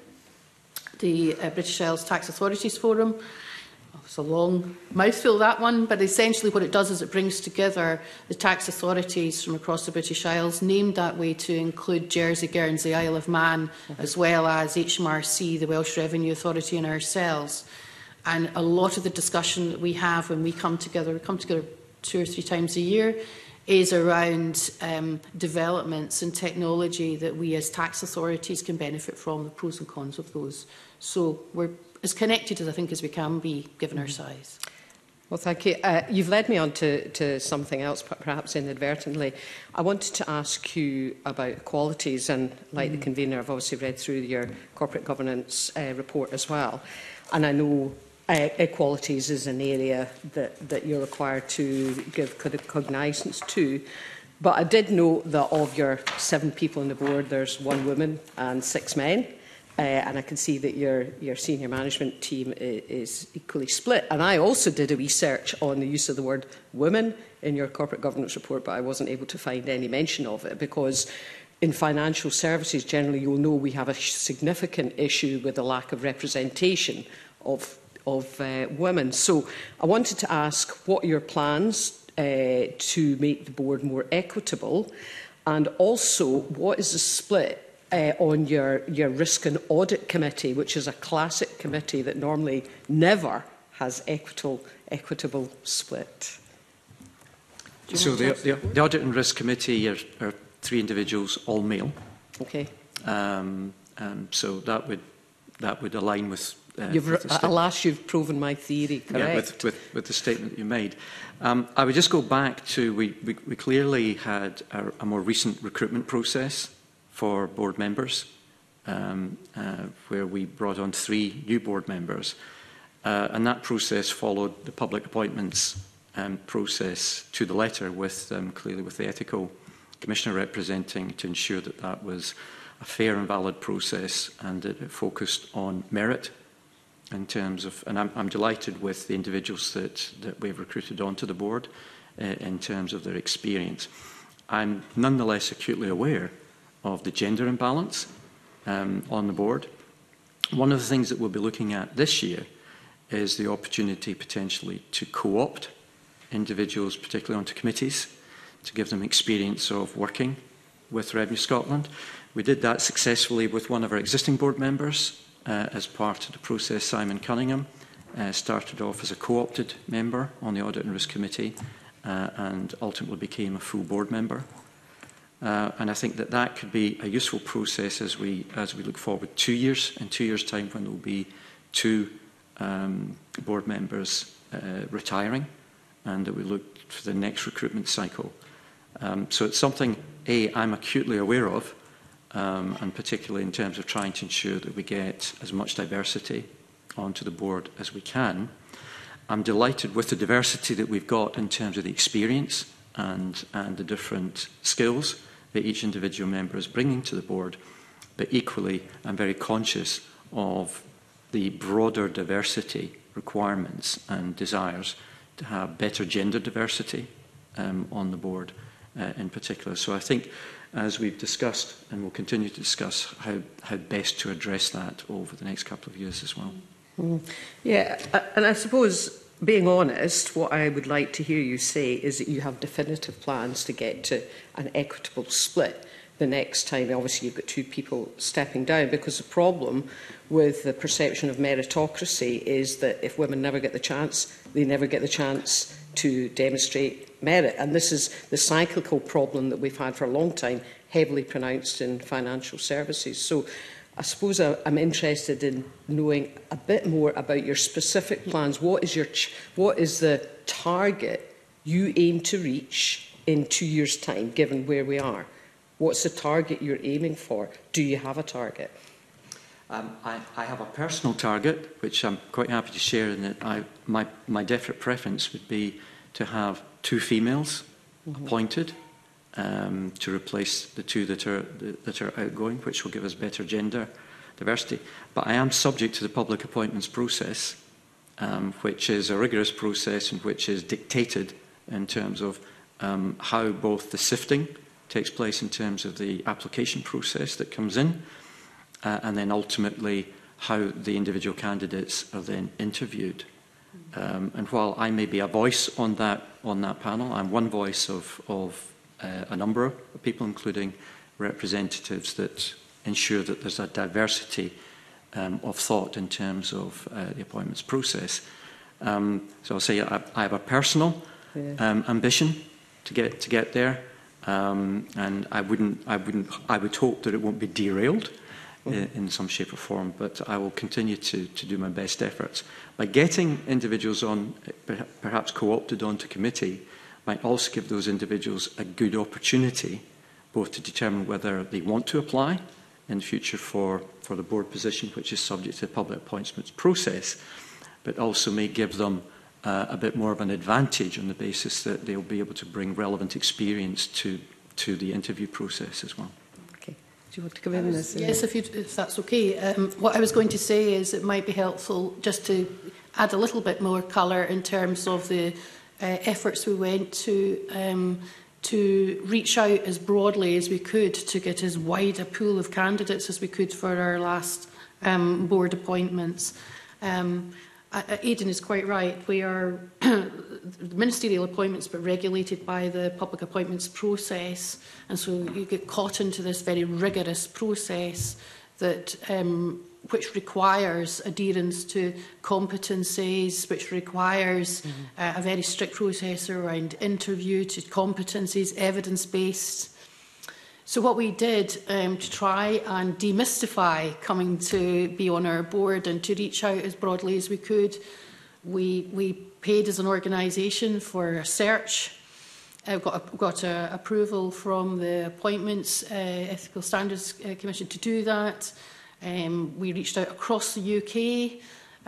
the British Isles Tax Authorities Forum. It's a long mouthful, that one, but essentially what it does is it brings together the tax authorities from across the British Isles, named that way to include Jersey, Guernsey, Isle of Man, as well as HMRC, the Welsh Revenue Authority, and ourselves. And a lot of the discussion that we have when we come together 2 or 3 times a year, is around developments in technology that we as tax authorities can benefit from, the pros and cons of those. So we're as connected as I think as we can be, given our size. Well, thank you. You've led me on to something else, perhaps inadvertently. I wanted to ask you about qualities, and like the convener, I've obviously read through your corporate governance report as well. And I know equalities is an area that you're required to give cognizance to. But I did note that of your 7 people on the board, there's 1 woman and 6 men. And I can see that your senior management team is equally split. And I also did a research on the use of the word women in your corporate governance report, but I wasn't able to find any mention of it, because in financial services, generally, you'll know we have a significant issue with the lack of representation of women. So I wanted to ask what are your plans to make the board more equitable, and also what is the split on your risk and audit committee, which is a classic committee that normally never has equitable split. So the audit and risk committee are 3 individuals, all male. Okay. So that would align with. Alas, you've proven my theory correct. Yeah, with the statement that you made. I would just go back to we clearly had a more recent recruitment process for board members, where we brought on 3 new board members. And that process followed the public appointments process to the letter, with clearly with the ethical commissioner representing, to ensure that that was a fair and valid process, and that it focused on merit in terms of, and I'm delighted with the individuals that we've recruited onto the board in terms of their experience. I'm nonetheless acutely aware of the gender imbalance on the board. One of the things that we'll be looking at this year is the opportunity potentially to co-opt individuals, particularly onto committees, to give them experience of working with Revenue Scotland. We did that successfully with one of our existing board members as part of the process. Simon Cunningham started off as a co-opted member on the Audit and Risk Committee and ultimately became a full board member. And I think that could be a useful process as we look forward 2 years, in 2 years' time, when there will be 2 board members retiring, and that we look for the next recruitment cycle. So it's something, I'm acutely aware of, and particularly in terms of trying to ensure that we get as much diversity onto the board as we can. I'm delighted with the diversity that we've got in terms of the experience and the different skills that each individual member is bringing to the board, but equally I'm very conscious of the broader diversity requirements and desires to have better gender diversity on the board in particular. So I think, as we've discussed and will continue to discuss, how best to address that over the next couple of years as well. Yeah, and I suppose, being honest, what I would like to hear you say is that you have definitive plans to get to an equitable split the next time. Obviously, you've got two people stepping down, because the problem with the perception of meritocracy is that if women never get the chance, they never get the chance to demonstrate merit. And this is the cyclical problem that we've had for a long time, heavily pronounced in financial services. So I suppose I'm interested in knowing a bit more about your specific plans. What is the target you aim to reach in 2 years' time, given where we are? What's the target you're aiming for? Do you have a target? I have a personal target, which I'm quite happy to share, in that my definite preference would be to have 2 females appointed to replace the 2 that are outgoing, which will give us better gender diversity. But I am subject to the public appointments process, which is a rigorous process and which is dictated in terms of how both the sifting takes place in terms of the application process that comes in, and then ultimately how the individual candidates are then interviewed. And while I may be a voice on that panel, I'm one voice of a number of people, including representatives that ensure that there's a diversity of thought in terms of the appointments process. So I'll say I have a personal ambition to get there, and I would hope that it won't be derailed in some shape or form, but I will continue to do my best efforts. By getting individuals on, perhaps co-opted onto committee, might also give those individuals a good opportunity both to determine whether they want to apply in future for the board position, which is subject to the public appointments process, but also may give them a bit more of an advantage on the basis that they'll be able to bring relevant experience to the interview process as well. Okay. Do you want to come in this? Yes, if that's okay. What I was going to say is it might be helpful just to add a little bit more colour in terms of the efforts we went to reach out as broadly as we could to get as wide a pool of candidates as we could for our last board appointments. Aidan is quite right. We are ministerial appointments, but regulated by the public appointments process, and so you get caught into this very rigorous process that which requires adherence to competencies, which requires a very strict process around interview to competencies, evidence-based. So what we did to try and demystify coming to be on our board and to reach out as broadly as we could, we paid as an organisation for a search. Got approval from the Appointments Ethical Standards Commission to do that. We reached out across the UK.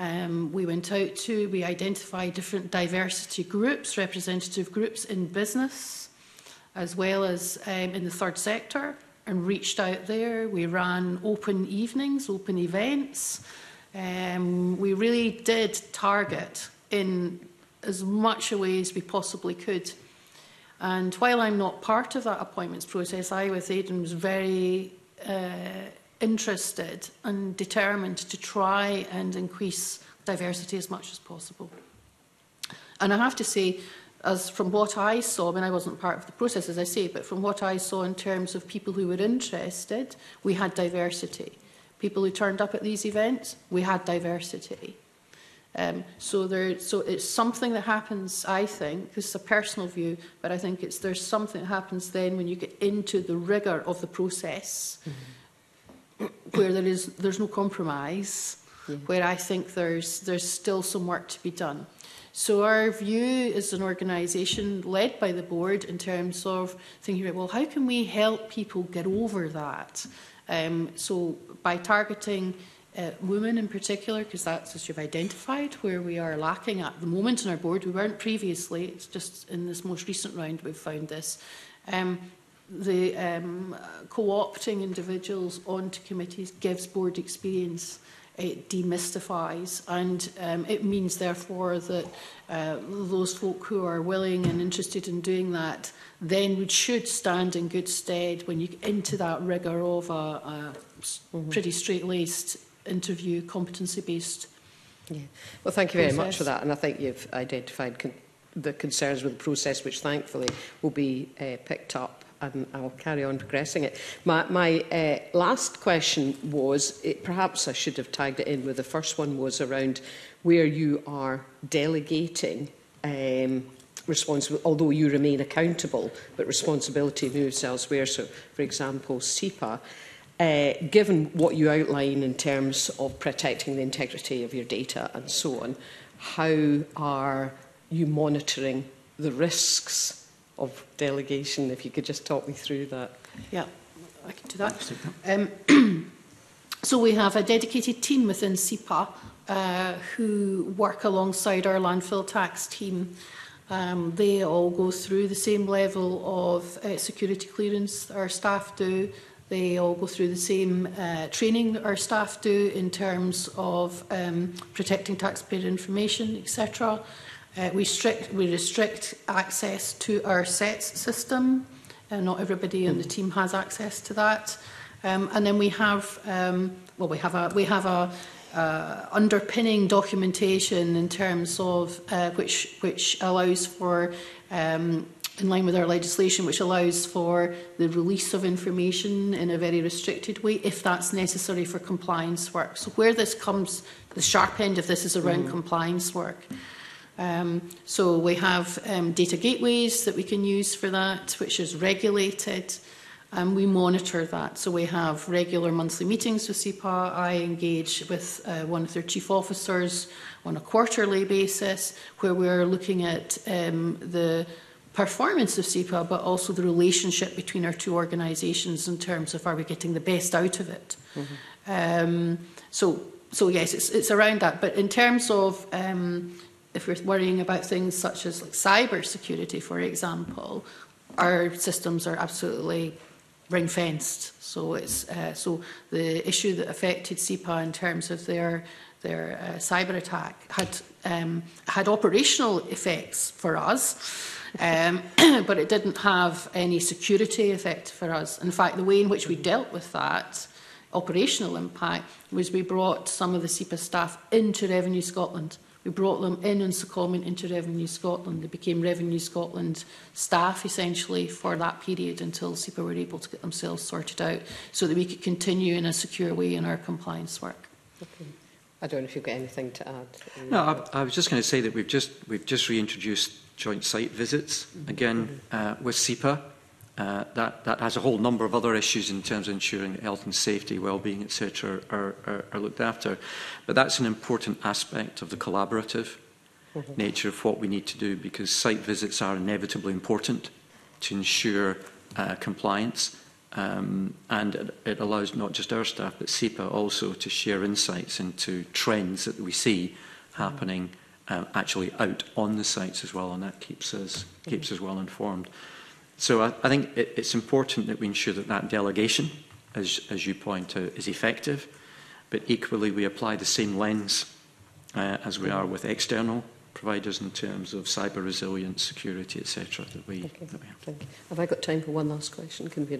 We identified different diversity groups, representative groups in business, as well as in the third sector, and reached out there. We ran open evenings, open events. We really did target in as much a way as we possibly could. And while I'm not part of that appointments process, I, with Aidan, was very interested and determined to try and increase diversity as much as possible. And I have to say, as from what I saw, I mean, I wasn't part of the process, as I say, but from what I saw in terms of people who were interested, we had diversity. People who turned up at these events, we had diversity. So it's something that happens, I think, this is a personal view, but I think there's something that happens then when you get into the rigour of the process, where there's no compromise, where I think there's still some work to be done. So our view as an organisation led by the board in terms of thinking about, well, how can we help people get over that? So by targeting women in particular, because that's, as you've identified, where we are lacking at the moment in our board. We weren't previously, it's just in this most recent round we've found this. Co-opting individuals onto committees gives board experience it demystifies, and it means therefore that those folk who are willing and interested in doing that then should stand in good stead when you get into that rigour of a pretty straight-laced interview, competency-based. Yeah. Well, thank you very process. much for that, and I think you've identified the concerns with the process, which thankfully will be picked up, and I'll carry on progressing it. My last question was, perhaps I should have tagged it in with the first one, was around where you are delegating responsibility, although you remain accountable, but responsibility moves elsewhere. So, for example, SEPA. Given what you outline in terms of protecting the integrity of your data and so on, how are you monitoring the risks of delegation? If you could just talk me through that. Yeah, I can do that. So we have a dedicated team within SEPA who work alongside our landfill tax team. They all go through the same level of security clearance that our staff do. They all go through the same training that our staff do in terms of protecting taxpayer information, etc. We restrict access to our SETS system. Not everybody in the team has access to that. And then we have a underpinning documentation in terms of which allows for in line with our legislation, which allows for the release of information in a very restricted way, if that's necessary for compliance work. So where this comes, the sharp end of this is around compliance work. So we have data gateways that we can use for that, which is regulated, and we monitor that. So we have regular monthly meetings with SEPA. I engage with one of their chief officers on a quarterly basis, where we're looking at the performance of SEPA, but also the relationship between our two organisations in terms of are we getting the best out of it. So yes, it's around that. But in terms of if we're worrying about things such as like cyber security, for example, our systems are absolutely ring-fenced. So it's so the issue that affected SEPA in terms of their cyber attack had operational effects for us. But it didn't have any security effect for us. In fact, the way in which we dealt with that operational impact was we brought some of the SEPA staff into Revenue Scotland. We brought them in on secondment into Revenue Scotland. They became Revenue Scotland staff, essentially, for that period until SEPA were able to get themselves sorted out so that we could continue in a secure way in our compliance work. Okay. I don't know if you've got anything to add. No, I was just going to say that we've just reintroduced joint site visits again with SEPA. That has a whole number of other issues in terms of ensuring that health and safety, well-being, etc., are looked after. But that's an important aspect of the collaborative nature of what we need to do, because site visits are inevitably important to ensure compliance. And it allows not just our staff, but SEPA also to share insights into trends that we see happening actually out on the sites as well, and that keeps us well informed. So I think it's important that we ensure that delegation, as you point out, is effective, but equally we apply the same lens as we are with external providers in terms of cyber resilience, security, etc. that we have. Thank you. Have I got time for one last question, convener?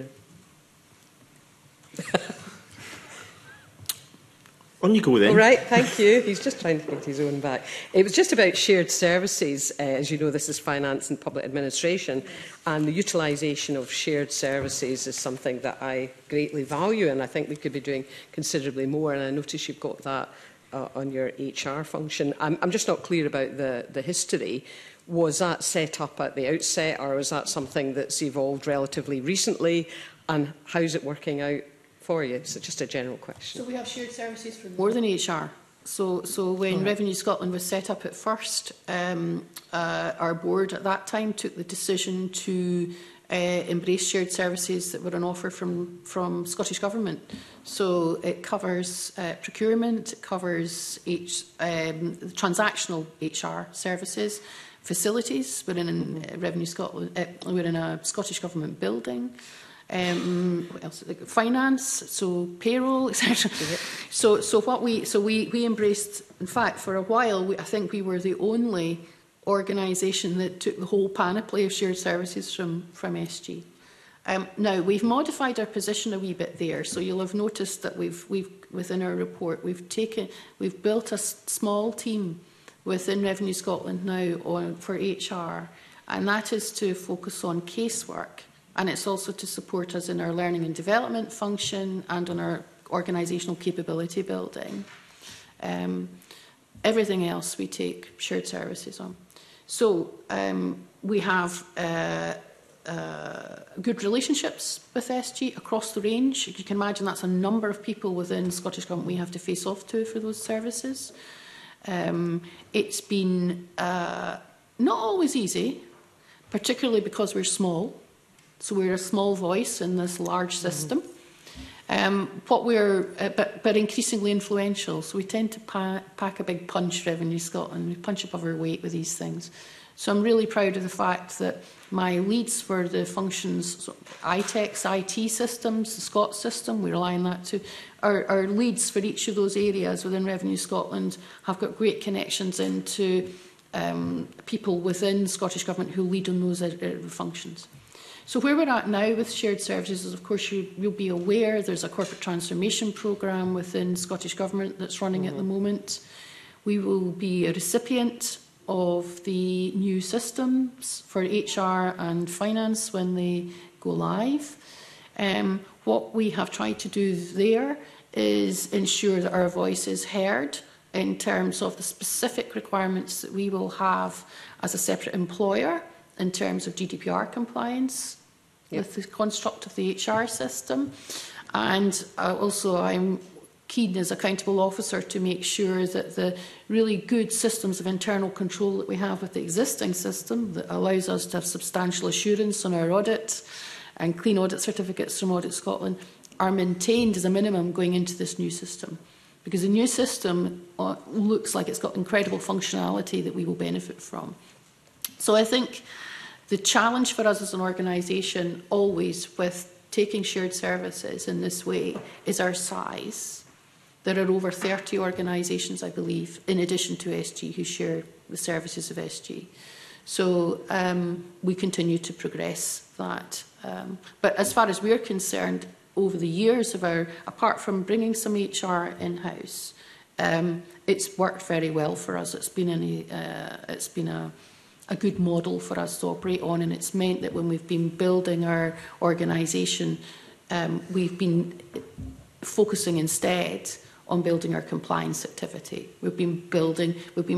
On you go then. All right, thank you. He's just trying to get his own back. It was just about shared services. As you know, this is finance and public administration, and the utilisation of shared services is something that I greatly value, and I think we could be doing considerably more. And I notice you've got that on your HR function. I'm just not clear about the history. Was that set up at the outset, or was that something that's evolved relatively recently? And how's it working out for you? So just a general question. So we have shared services for more than HR. So when Revenue Scotland was set up at first, our board at that time took the decision to embrace shared services that were on offer from Scottish Government. So it covers procurement, it covers transactional HR services, facilities. We're in Revenue Scotland. We're in a Scottish Government building. what else? Finance, so payroll, etc. So we embraced. In fact, for a while, I think we were the only organisation that took the whole panoply of shared services from SG. Now we've modified our position a wee bit there. So you'll have noticed that we've within our report we've built a small team within Revenue Scotland now for HR, and that is to focus on casework. And it's also to support us in our learning and development function and on our organisational capability building. Everything else we take shared services on. So we have good relationships with SG across the range. You can imagine that's a number of people within Scottish Government we have to face off to for those services. It's been not always easy, particularly because we're small. So we're a small voice in this large system. But increasingly influential. So we tend to pack a big punch, Revenue Scotland. We punch above our weight with these things. So I'm really proud of the fact that my leads for the functions, so ITEX, IT systems, the SCOT system, we rely on that too. Our leads for each of those areas within Revenue Scotland have got great connections into people within Scottish Government who lead on those functions. So where we're at now with shared services is, of course, you'll be aware there's a corporate transformation programme within Scottish Government that's running at the moment. We will be a recipient of the new systems for HR and finance when they go live. What we have tried to do there is ensure that our voice is heard in terms of the specific requirements that we will have as a separate employer in terms of GDPR compliance with the construct of the HR system. And also I'm keen as accountable officer to make sure that the really good systems of internal control that we have with the existing system that allows us to have substantial assurance on our audit and clean audit certificates from Audit Scotland are maintained as a minimum going into this new system. Because the new system looks like it's got incredible functionality that we will benefit from. So I think the challenge for us as an organisation always with taking shared services in this way is our size. There are over 30 organisations, I believe, in addition to SG, who share the services of SG. So we continue to progress that. But as far as we're concerned, over the years of apart from bringing some HR in-house, it's worked very well for us. It's been a good model for us to operate on, and it's meant that when we've been building our organisation, we've been focusing instead on building our compliance activity. We've been building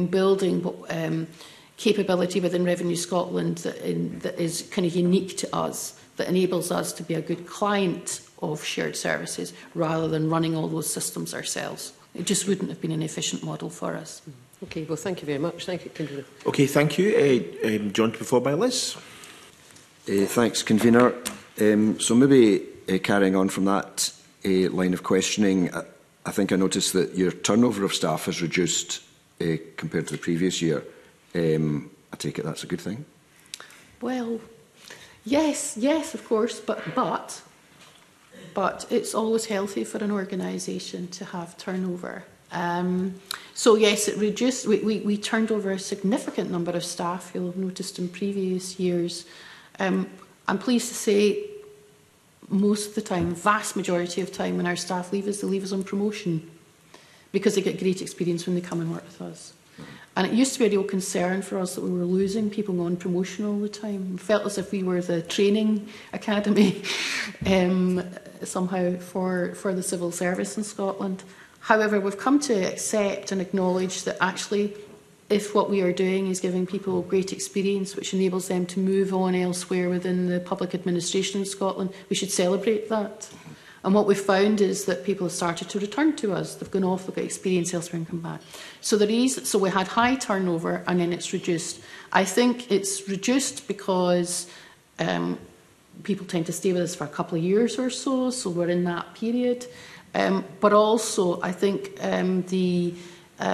capability within Revenue Scotland that is kind of unique to us, that enables us to be a good client of shared services rather than running all those systems ourselves. It just wouldn't have been an efficient model for us. Okay, well, thank you very much. Thank you, Convener. Okay, thank you. John, to be followed by Liz. Thanks, Convener. So maybe carrying on from that line of questioning, I think I noticed that your turnover of staff has reduced compared to the previous year. I take it that's a good thing? Well, yes, of course, but it's always healthy for an organisation to have turnover. So yes, it reduced. We turned over a significant number of staff. You'll have noticed in previous years. I'm pleased to say most of the time, vast majority of time when our staff leave us, they leave us on promotion because they get great experience when they come and work with us. And it used to be a real concern for us that we were losing people on promotion all the time. We felt as if we were the training academy somehow for the civil service in Scotland. However, we've come to accept and acknowledge that actually if what we are doing is giving people great experience which enables them to move on elsewhere within the public administration in Scotland, we should celebrate that. And what we've found is that people have started to return to us. They've gone off, they've got experience elsewhere and come back. So we had high turnover and then it's reduced. I think it's reduced because people tend to stay with us for a couple of years or so we're in that period. But also, I think the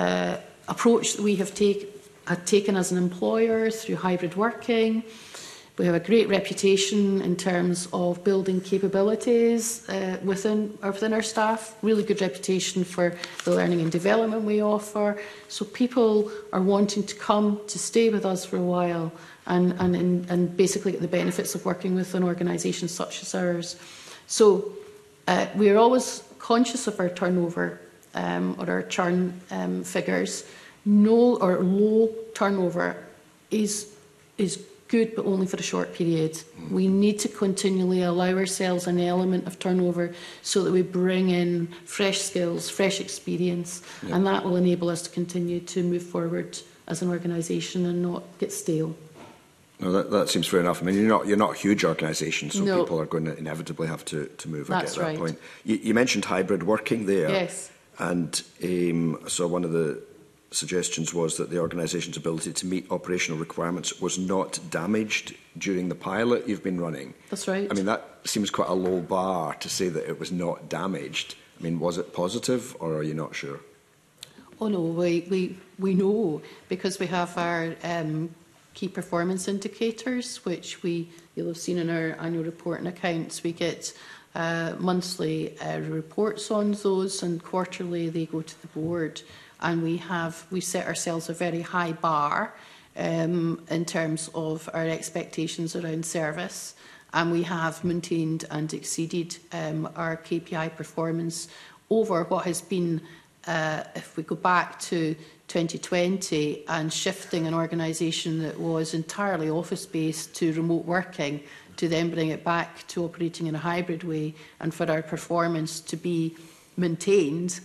approach that we have taken as an employer through hybrid working, We have a great reputation in terms of building capabilities within our staff, really good reputation for the learning and development we offer. So people are wanting to come to stay with us for a while and basically get the benefits of working with an organisation such as ours. So we are always conscious of our turnover or our churn figures. No or low turnover is good, but only for a short period. We need to continually allow ourselves an element of turnover so that we bring in fresh skills, fresh experience, and that will enable us to continue to move forward as an organisation and not get stale. No, that seems fair enough. I mean, you're not a huge organisation, so No. people are going to inevitably have to move. That's I get that right. point. You mentioned hybrid working there. Yes. And so one of the suggestions was that the organisation's ability to meet operational requirements was not damaged during the pilot you've been running. That's right. I mean, that seems quite a low bar to say that it was not damaged. I mean, was it positive, or are you not sure? Oh no, we know, because we have our key performance indicators, which you'll have seen in our annual report and accounts. We get monthly reports on those, and quarterly they go to the board. And we set ourselves a very high bar in terms of our expectations around service, and we have maintained and exceeded our KPI performance over what has been, if we go back to 2020 and shifting an organisation that was entirely office-based to remote working, to then bring it back to operating in a hybrid way, and for our performance to be maintained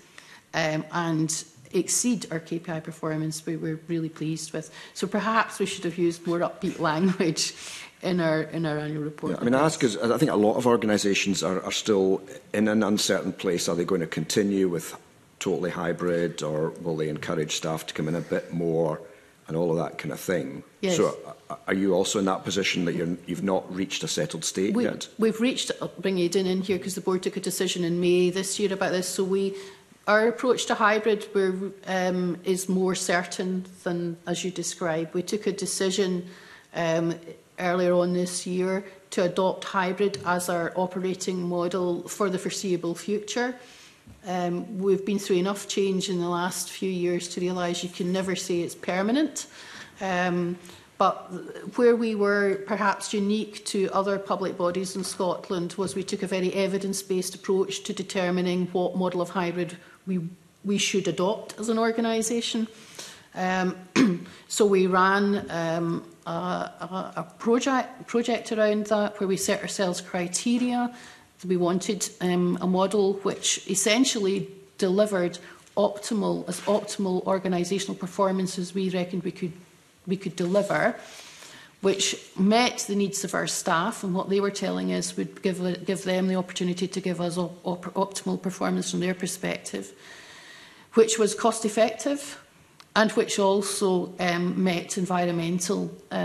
and exceed our KPI performance, we were really pleased with. So perhaps we should have used more upbeat language in our annual report. Yeah, I mean, I ask because I think a lot of organisations are still in an uncertain place. Are they going to continue with totally hybrid, or will they encourage staff to come in a bit more and all of that kind of thing? Yes. So are you also in that position that you've not reached a settled state yet? We've reached, I'll bring Aidan in here because the board took a decision in May this year about this. So our approach to hybrid is more certain than as you described. We took a decision earlier on this year to adopt hybrid as our operating model for the foreseeable future. We've been through enough change in the last few years to realise you can never say it's permanent. But where we were perhaps unique to other public bodies in Scotland was we took a very evidence-based approach to determining what model of hybrid we should adopt as an organisation. So we ran a project around that where we set ourselves criteria. We wanted a model which essentially delivered optimal organisational performance as we reckoned we could deliver, which met the needs of our staff, and what they were telling us would give them the opportunity to give us optimal performance from their perspective, which was cost effective and which also met environmental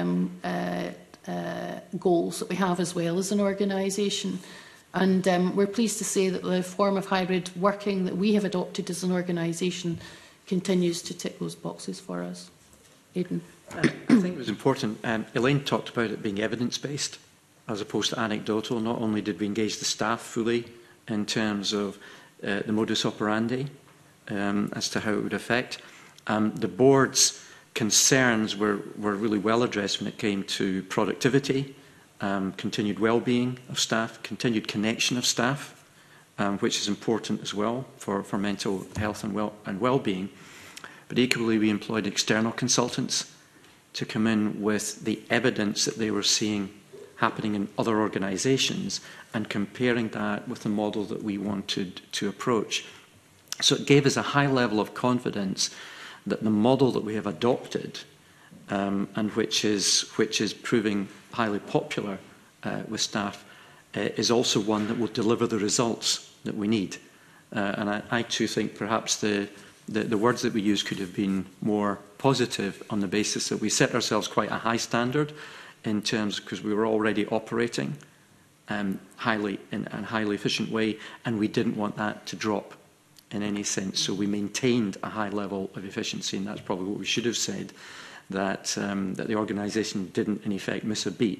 goals that we have as well as an organisation. And we're pleased to say that the form of hybrid working that we have adopted as an organisation continues to tick those boxes for us. Aidan. I think it was important. Elaine talked about it being evidence-based as opposed to anecdotal. Not only did we engage the staff fully in terms of the modus operandi as to how it would affect, the board's concerns were really well addressed when it came to productivity, continued well-being of staff, continued connection of staff, which is important as well for mental health and well-being. But equally, we employed external consultants to come in with the evidence that they were seeing happening in other organisations and comparing that with the model that we wanted to approach. So it gave us a high level of confidence that the model that we have adopted and which is proving highly popular with staff is also one that will deliver the results that we need. And I too think perhaps the words that we use could have been more positive on the basis that we set ourselves quite a high standard in terms, because we were already operating in a highly efficient way, and we didn't want that to drop in any sense. So we maintained a high level of efficiency, and that's probably what we should have said, that the organisation didn't in effect miss a beat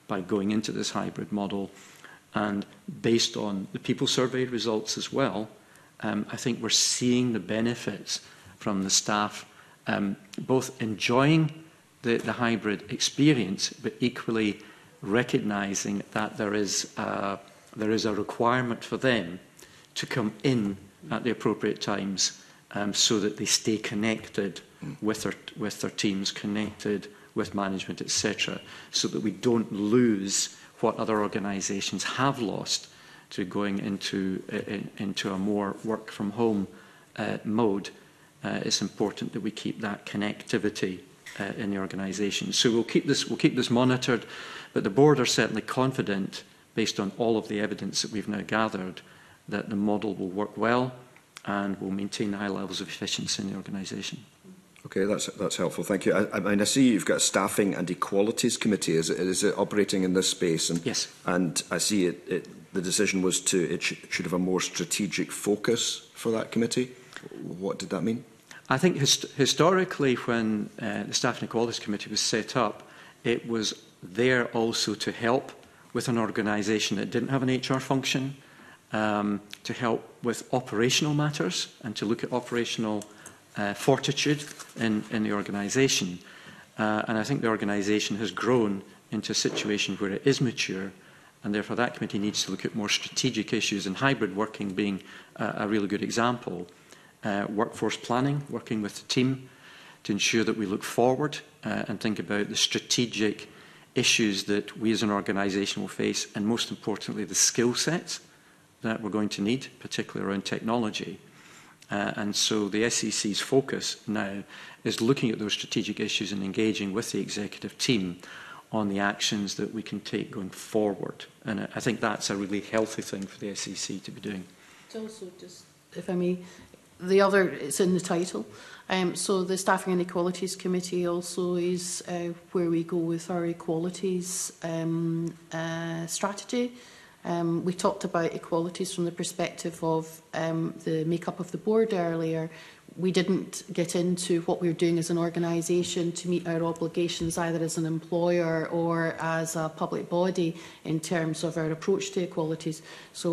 by going into this hybrid model. And based on the people survey results as well, I think we're seeing the benefits from the staff both enjoying the hybrid experience, but equally recognising that there is a requirement for them to come in at the appropriate times so that they stay connected with their teams, connected with management, etc., so that we don't lose what other organisations have lost to going into a more work from home mode. It's important that we keep that connectivity in the organisation. So we'll keep this monitored, but the board are certainly confident, based on all of the evidence that we've now gathered, that the model will work well and will maintain high levels of efficiency in the organisation. Okay, that's helpful. Thank you. I mean, I see you've got a staffing and equalities committee. Is it operating in this space? And, yes. And I see the decision was it should have a more strategic focus for that committee. What did that mean? I think historically, when the Staff and Equalities Committee was set up, it was there also to help with an organisation that didn't have an HR function, to help with operational matters and to look at operational fortitude in the organisation. And I think the organisation has grown into a situation where it is mature, and therefore that committee needs to look at more strategic issues, and hybrid working being a really good example. Workforce planning, working with the team to ensure that we look forward and think about the strategic issues that we as an organisation will face, and most importantly the skill sets that we're going to need, particularly around technology. And so the SEC's focus now is looking at those strategic issues and engaging with the executive team on the actions that we can take going forward. And I think that's a really healthy thing for the SEC to be doing. It's also just, if I may, it's in the title. So the Staffing and Equalities Committee also is where we go with our equalities strategy. We talked about equalities from the perspective of the makeup of the board earlier. We didn't get into what we're doing as an organisation to meet our obligations either as an employer or as a public body in terms of our approach to equalities. So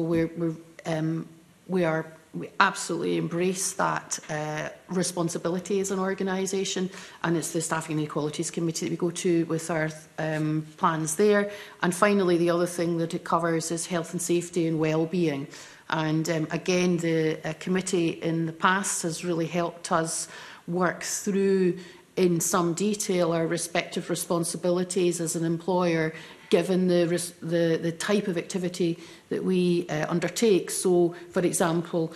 we absolutely embrace that responsibility as an organisation, and it's the Staffing and Equalities Committee that we go to with our plans there. And finally, the other thing that it covers is health and safety and well-being. And again, the committee in the past has really helped us work through in some detail our respective responsibilities as an employer, given the type of activity that we undertake. So, for example,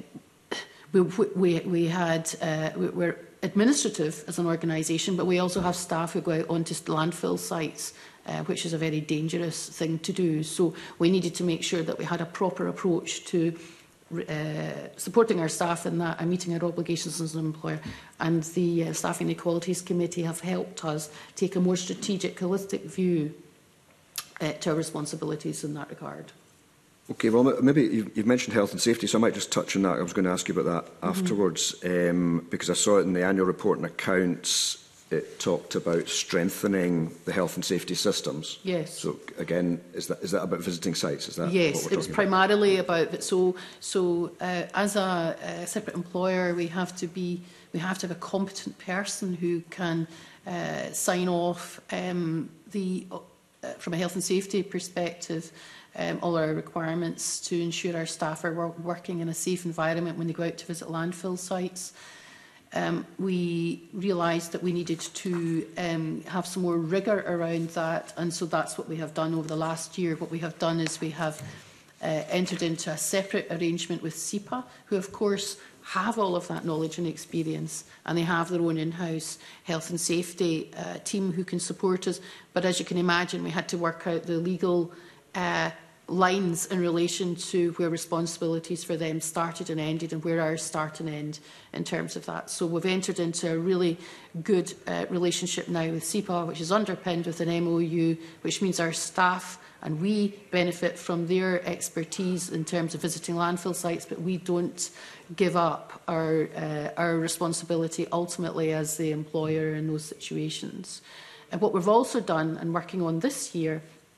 we're administrative as an organisation, but we also have staff who go out onto landfill sites, which is a very dangerous thing to do. So we needed to make sure that we had a proper approach to supporting our staff in that and meeting our obligations as an employer. And the Staffing and Equalities Committee have helped us take a more strategic, holistic view to our responsibilities in that regard. Okay, well, maybe you've mentioned health and safety, so I might just touch on that. I was going to ask you about that afterwards, because I saw it in the annual report and accounts. It talked about strengthening the health and safety systems. Yes. So again, is that about visiting sites? Is that yes, it was primarily about it. So as a separate employer, we have to have a competent person who can sign off from a health and safety perspective, all our requirements to ensure our staff are working in a safe environment when they go out to visit landfill sites. We realised that we needed to have some more rigour around that, and so that's what we have done over the last year. What we have done is we have entered into a separate arrangement with SEPA, who of course have all of that knowledge and experience, and they have their own in-house health and safety team who can support us. But as you can imagine, we had to work out the legal lines in relation to where responsibilities for them started and ended and where ours start and end in terms of that. So we've entered into a really good relationship now with SEPA, which is underpinned with an MOU, which means our staff and we benefit from their expertise in terms of visiting landfill sites, but we don't give up our responsibility ultimately as the employer in those situations. And what we've also done and working on this year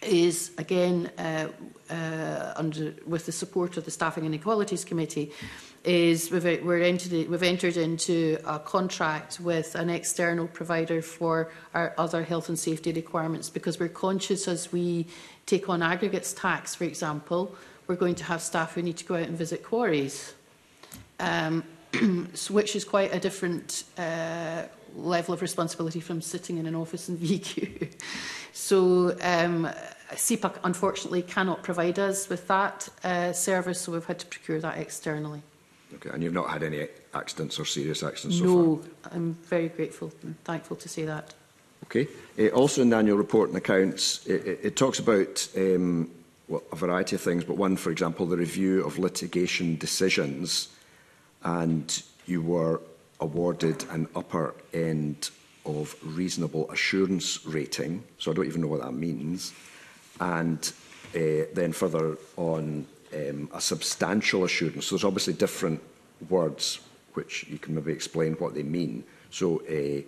is, again, with the support of the Staffing and Equalities Committee, is we've entered into a contract with an external provider for our other health and safety requirements, because we're conscious as we take on aggregates tax, for example, we're going to have staff who need to go out and visit quarries, which is quite a different level of responsibility from sitting in an office in VQ. So CPAC unfortunately cannot provide us with that service, so we've had to procure that externally. Okay, and you've not had any accidents or serious accidents so far? No, I'm very grateful and thankful to say that. Okay. Also in the annual report and accounts, it talks about well, a variety of things, but one, for example, the review of litigation decisions, and you were awarded an upper end of reasonable assurance rating, so I don't even know what that means, and then further on a substantial assurance. So there's obviously different words which you can maybe explain what they mean. So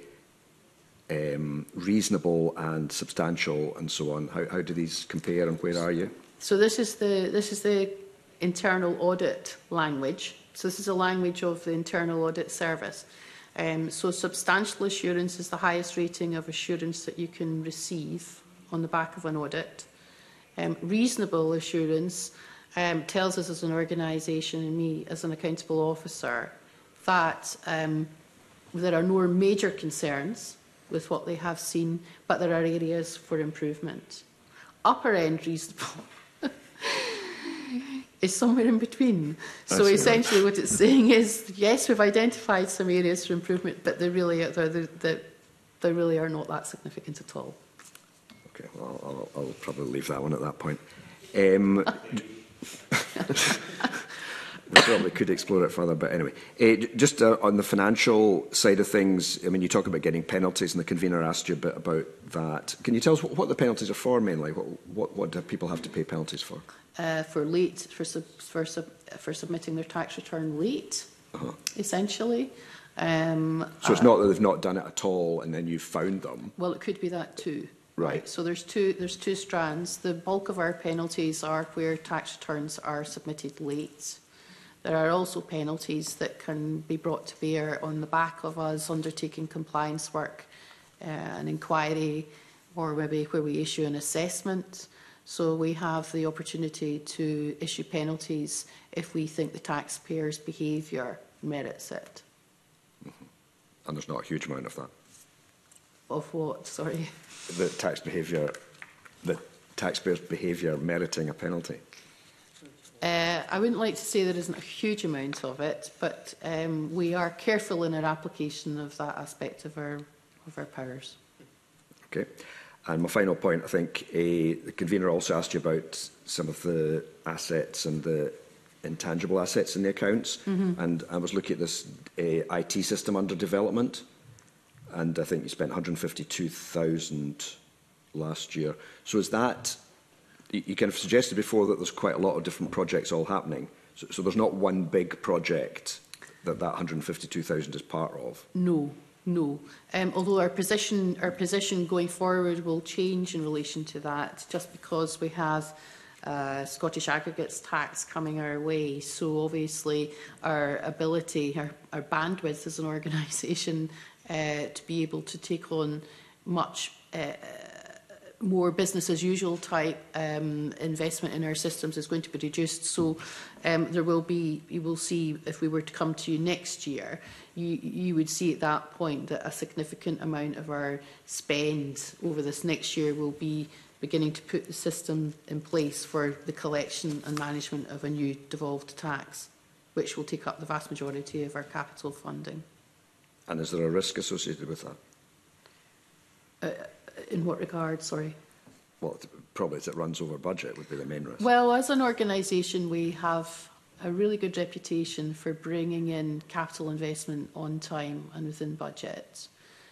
reasonable and substantial and so on. How do these compare and where are you? So this is the internal audit language. So this is the language of the Internal Audit Service. So substantial assurance is the highest rating of assurance that you can receive on the back of an audit. Reasonable assurance tells us as an organisation and me as an accountable officer that there are no major concerns with what they have seen, but there are areas for improvement. Upper end reasonable is somewhere in between. So essentially what it's saying is, yes, we've identified some areas for improvement, but they really are not that significant at all. Okay, well, I'll probably leave that one at that point. We probably could explore it further, but anyway. Just on the financial side of things, I mean, you talk about getting penalties, and the convener asked you a bit about that. Can you tell us what the penalties are for mainly? What do people have to pay penalties for? For submitting their tax return late, essentially. So it's not that they've not done it at all, and then you've found them. Well, it could be that too. Right. So there's two strands. The bulk of our penalties are where tax returns are submitted late. There are also penalties that can be brought to bear on the back of us undertaking compliance work, an inquiry, or maybe where we issue an assessment. So we have the opportunity to issue penalties if we think the taxpayer's behaviour merits it. Mm-hmm. And there's not a huge amount of that. Of what? Sorry. The taxpayer's behaviour meriting a penalty. I wouldn't like to say there isn't a huge amount of it, but we are careful in our application of that aspect of our powers. Okay. And my final point, I think the convener also asked you about some of the assets and the intangible assets in the accounts. Mm-hmm. And I was looking at this IT system under development, and I think you spent 152,000 last year. So is that, you kind of suggested before that there's quite a lot of different projects all happening. So there's not one big project that 152,000 is part of? No. No, although our position going forward will change in relation to that, just because we have Scottish aggregates tax coming our way. So obviously our ability, our bandwidth as an organisation to be able to take on much more business as usual type investment in our systems is going to be reduced. So there will be, you will see, if we were to come to you next year, you would see at that point that a significant amount of our spend over this next year will be beginning to put the system in place for the collection and management of a new devolved tax, which will take up the vast majority of our capital funding. And is there a risk associated with that? In what regard, sorry? Well, probably as it runs over budget would be the main risk. Well, as an organisation, we have a really good reputation for bringing in capital investment on time and within budget.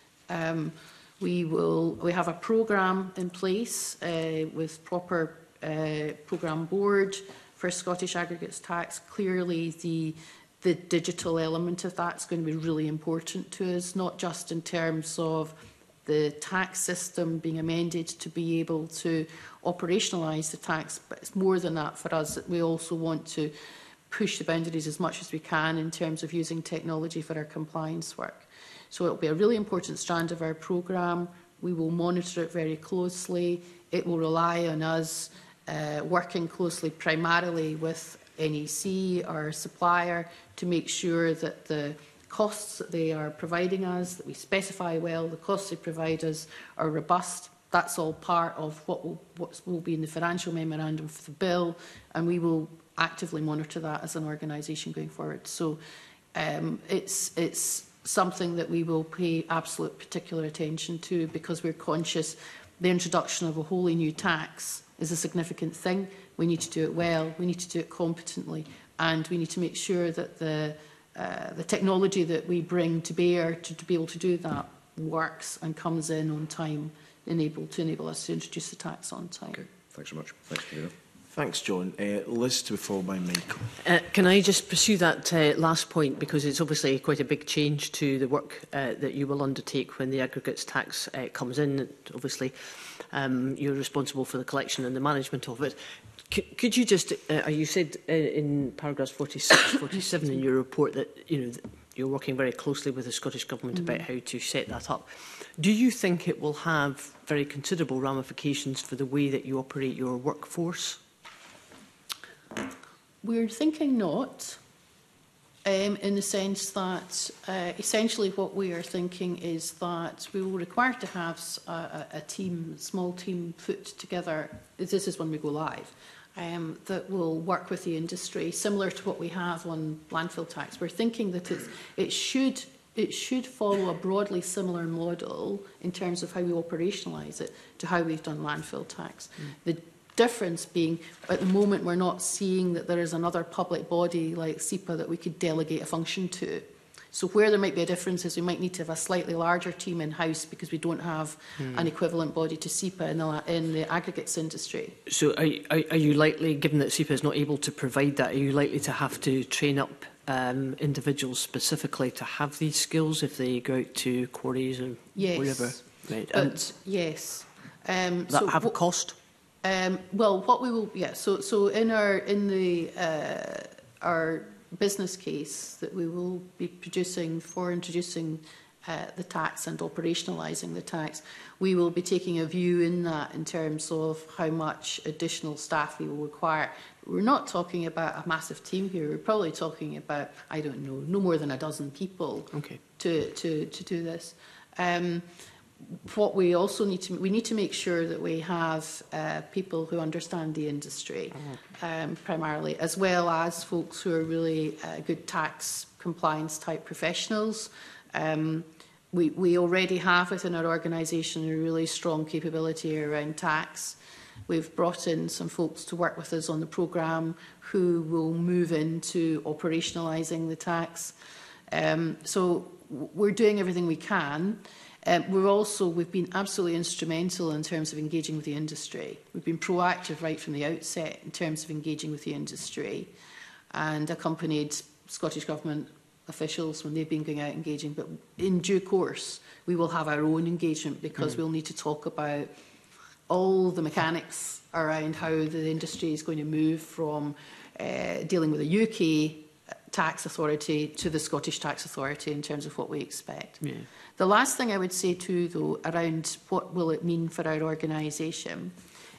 We have a programme in place with proper programme board for Scottish aggregates tax. Clearly, the digital element of that is going to be really important to us, not just in terms of the tax system being amended to be able to operationalise the tax, but it's more than that for us. We also want to push the boundaries as much as we can in terms of using technology for our compliance work. So it will be a really important strand of our programme. We will monitor it very closely. It will rely on us working closely primarily with NEC, our supplier, to make sure that the costs that they are providing us, that we specify well, the costs they provide us are robust. That's all part of what will be in the financial memorandum for the bill, and we will actively monitor that as an organisation going forward. So it's something that we will pay absolute particular attention to, because we're conscious the introduction of a wholly new tax is a significant thing. We need to do it well, we need to do it competently, and we need to make sure that the technology that we bring to bear to be able to do that works and comes in on time, to enable us to introduce the tax on time. Okay, thanks so much. Thanks, Convener. Thanks, John. Liz, to be followed by Michael. Can I just pursue that last point, because it's obviously quite a big change to the work that you will undertake when the aggregates tax comes in. Obviously, you're responsible for the collection and the management of it. Could you just, you said in paragraphs 46, 47 in your report that you're working very closely with the Scottish Government about how to set that up. Do you think it will have very considerable ramifications for the way that you operate your workforce? We're thinking not, in the sense that essentially what we are thinking is that we will require to have a small team put together. This is when we go live. That will work with the industry, similar to what we have on landfill tax. We're thinking that it should follow a broadly similar model in terms of how we operationalise it to how we've done landfill tax. The difference being, at the moment, we're not seeing that there is another public body like SEPA that we could delegate a function to. So where there might be a difference is we might need to have a slightly larger team in-house because we don't have an equivalent body to SEPA in the aggregates industry. So are you likely, given that SEPA is not able to provide that, are you likely to have to train up individuals specifically to have these skills if they go out to quarries and wherever? Right. But yes. Does that have a cost? Well, what we will, So in our business case that we will be producing for introducing the tax and operationalising the tax, we will be taking a view in that in terms of how much additional staff we will require. We're not talking about a massive team here. We're probably talking about, I don't know, no more than a dozen people to do this. What we also need to make sure that we have people who understand the industry primarily, as well as folks who are really good tax compliance type professionals. We already have within our organisation a really strong capability around tax. We've brought in some folks to work with us on the programme who will move into operationalising the tax. So we're doing everything we can. We've been absolutely instrumental in terms of engaging with the industry. We've been proactive right from the outset in terms of engaging with the industry and accompanied Scottish Government officials when they've been going out engaging. But in due course, we will have our own engagement because we'll need to talk about all the mechanics around how the industry is going to move from dealing with a UK tax authority to the Scottish tax authority in terms of what we expect. Yeah. The last thing I would say too, though, around what will it mean for our organisation,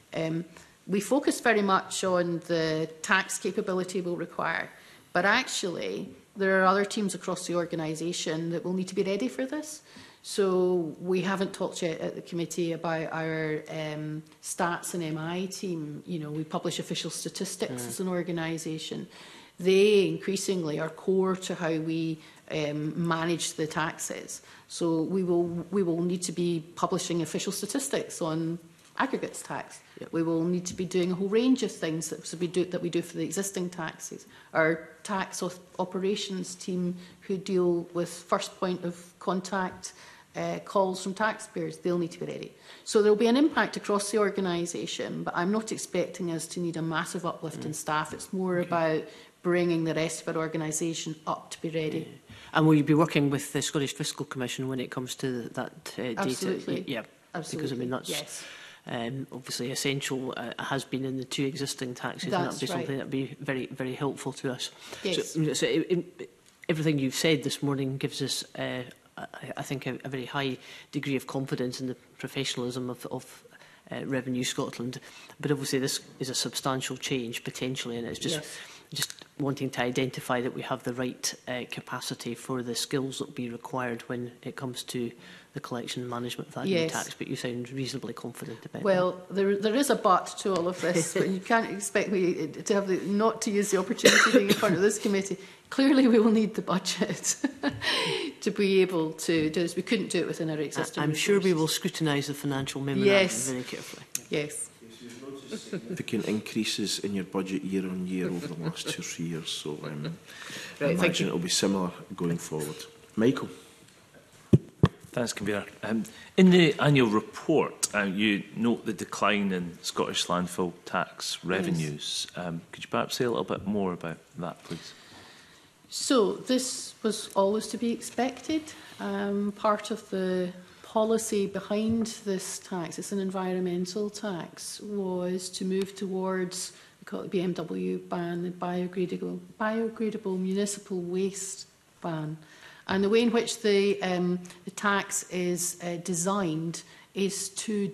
we focus very much on the tax capability we'll require, but actually there are other teams across the organisation that will need to be ready for this. So we haven't talked yet at the committee about our stats and MI team. We publish official statistics as an organisation. They increasingly are core to how we manage the taxes. So we will need to be publishing official statistics on aggregates tax. Yep. We will need to be doing a whole range of things that we do for the existing taxes. Our tax operations team who deal with first point of contact calls from taxpayers, they'll need to be ready. So there will be an impact across the organisation, but I'm not expecting us to need a massive uplift in staff. It's more about bringing the rest of our organisation up to be ready. Yeah. And will you be working with the Scottish Fiscal Commission when it comes to that data? Absolutely. Yeah, absolutely. Because I mean that's yes. Obviously essential. Has been in the 2 existing taxes, That's and that would be right. something that would be very, very helpful to us. Yes. So everything you've said this morning gives us, I think, a very high degree of confidence in the professionalism of Revenue Scotland. But obviously this is a substantial change potentially, and it's just Yes. just wanting to identify that we have the right capacity for the skills that will be required when it comes to the collection and management of that new Yes. tax. But you sound reasonably confident about Well, there is a but to all of this, but you can't expect me to have not to use the opportunity being in front of this committee. Clearly, we will need the budget to be able to do this. We couldn't do it within our existing I'm sure we resources. will scrutinise the financial memorandum Yes. very carefully. Yes. Significant increases in your budget year on year over the last 2 or 3 years, so I Right, thank imagine you. it will be similar going forward. Michael. Thanks, Convener. In the annual report, you note the decline in Scottish landfill tax revenues. Could you perhaps say a little bit more about that, please? So this was always to be expected. Part of the policy behind this tax, it's an environmental tax, was to move towards, we call it the BMW ban, the biodegradable municipal waste ban. And the way in which the tax is designed is to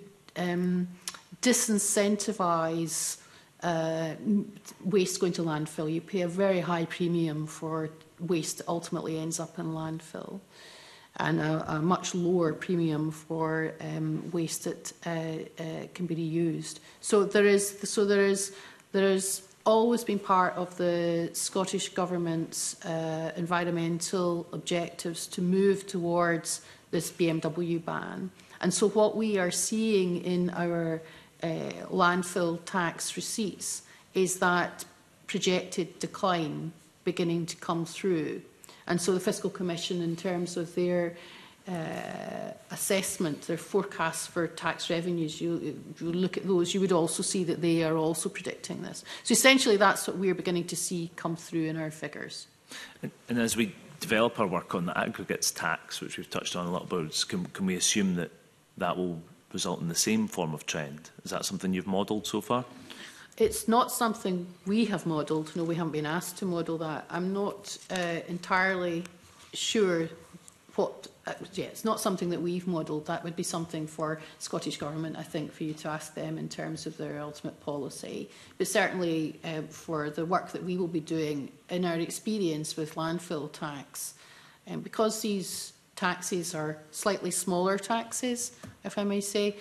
disincentivise waste going to landfill. You pay a very high premium for waste that ultimately ends up in landfill, and a much lower premium for waste that can be reused. So there is always been part of the Scottish Government's environmental objectives to move towards this BMW ban. And so what we are seeing in our landfill tax receipts is that projected decline beginning to come through. And so the Fiscal Commission, in terms of their assessment, their forecasts for tax revenues, you look at those, you would also see that they are also predicting this. So essentially that's what we're beginning to see come through in our figures. And as we develop our work on the aggregates tax, which we've touched on a little bit, can we assume that that will result in the same form of trend? Is that something you've modelled so far? It's not something we have modelled. No, we haven't been asked to model that. I'm not entirely sure what... yeah, it's not something that we've modelled. That would be something for Scottish Government, I think, for you to ask them in terms of their ultimate policy. But certainly for the work that we will be doing in our experience with landfill tax, because these taxes are slightly smaller taxes, if I may say,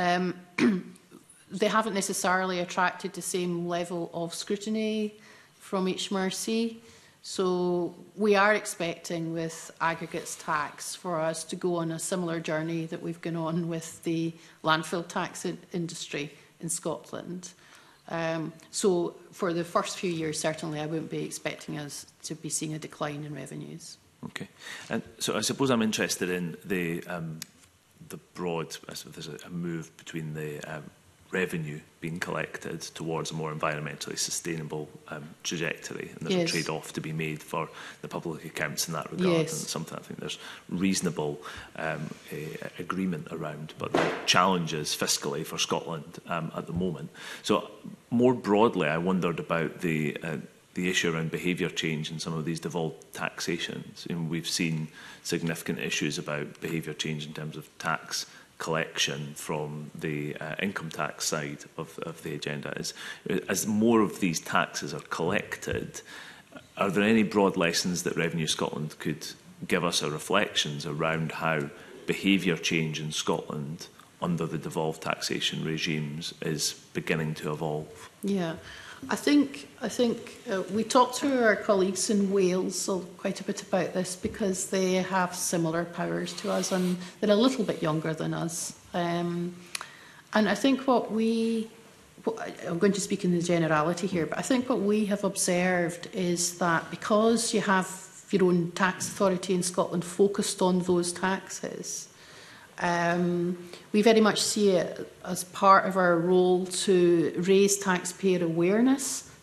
they haven't necessarily attracted the same level of scrutiny from HMRC. So we are expecting with aggregates tax for us to go on a similar journey that we've gone on with the landfill tax industry in Scotland. So for the first few years, certainly I wouldn't be expecting us to be seeing a decline in revenues. Okay. And so I suppose I'm interested in the broad, there's a move between the revenue being collected towards a more environmentally sustainable trajectory, and there's Yes. a trade-off to be made for the public accounts in that regard, Yes. and it's something I think there's reasonable agreement around, but the challenges fiscally for Scotland at the moment. So more broadly, I wondered about the issue around behaviour change in some of these devolved taxations. We've seen significant issues about behaviour change in terms of tax collection from the income tax side of the agenda. As more of these taxes are collected, are there any broad lessons that Revenue Scotland could give us, or reflections around how behaviour change in Scotland under the devolved taxation regimes is beginning to evolve? Yeah, I think we talked to our colleagues in Wales quite a bit about this, because they have similar powers to us and they're a little bit younger than us. And I think I'm going to speak in the generality here, but I think what we have observed is that because you have your own tax authority in Scotland focused on those taxes, we very much see it as part of our role to raise taxpayer awareness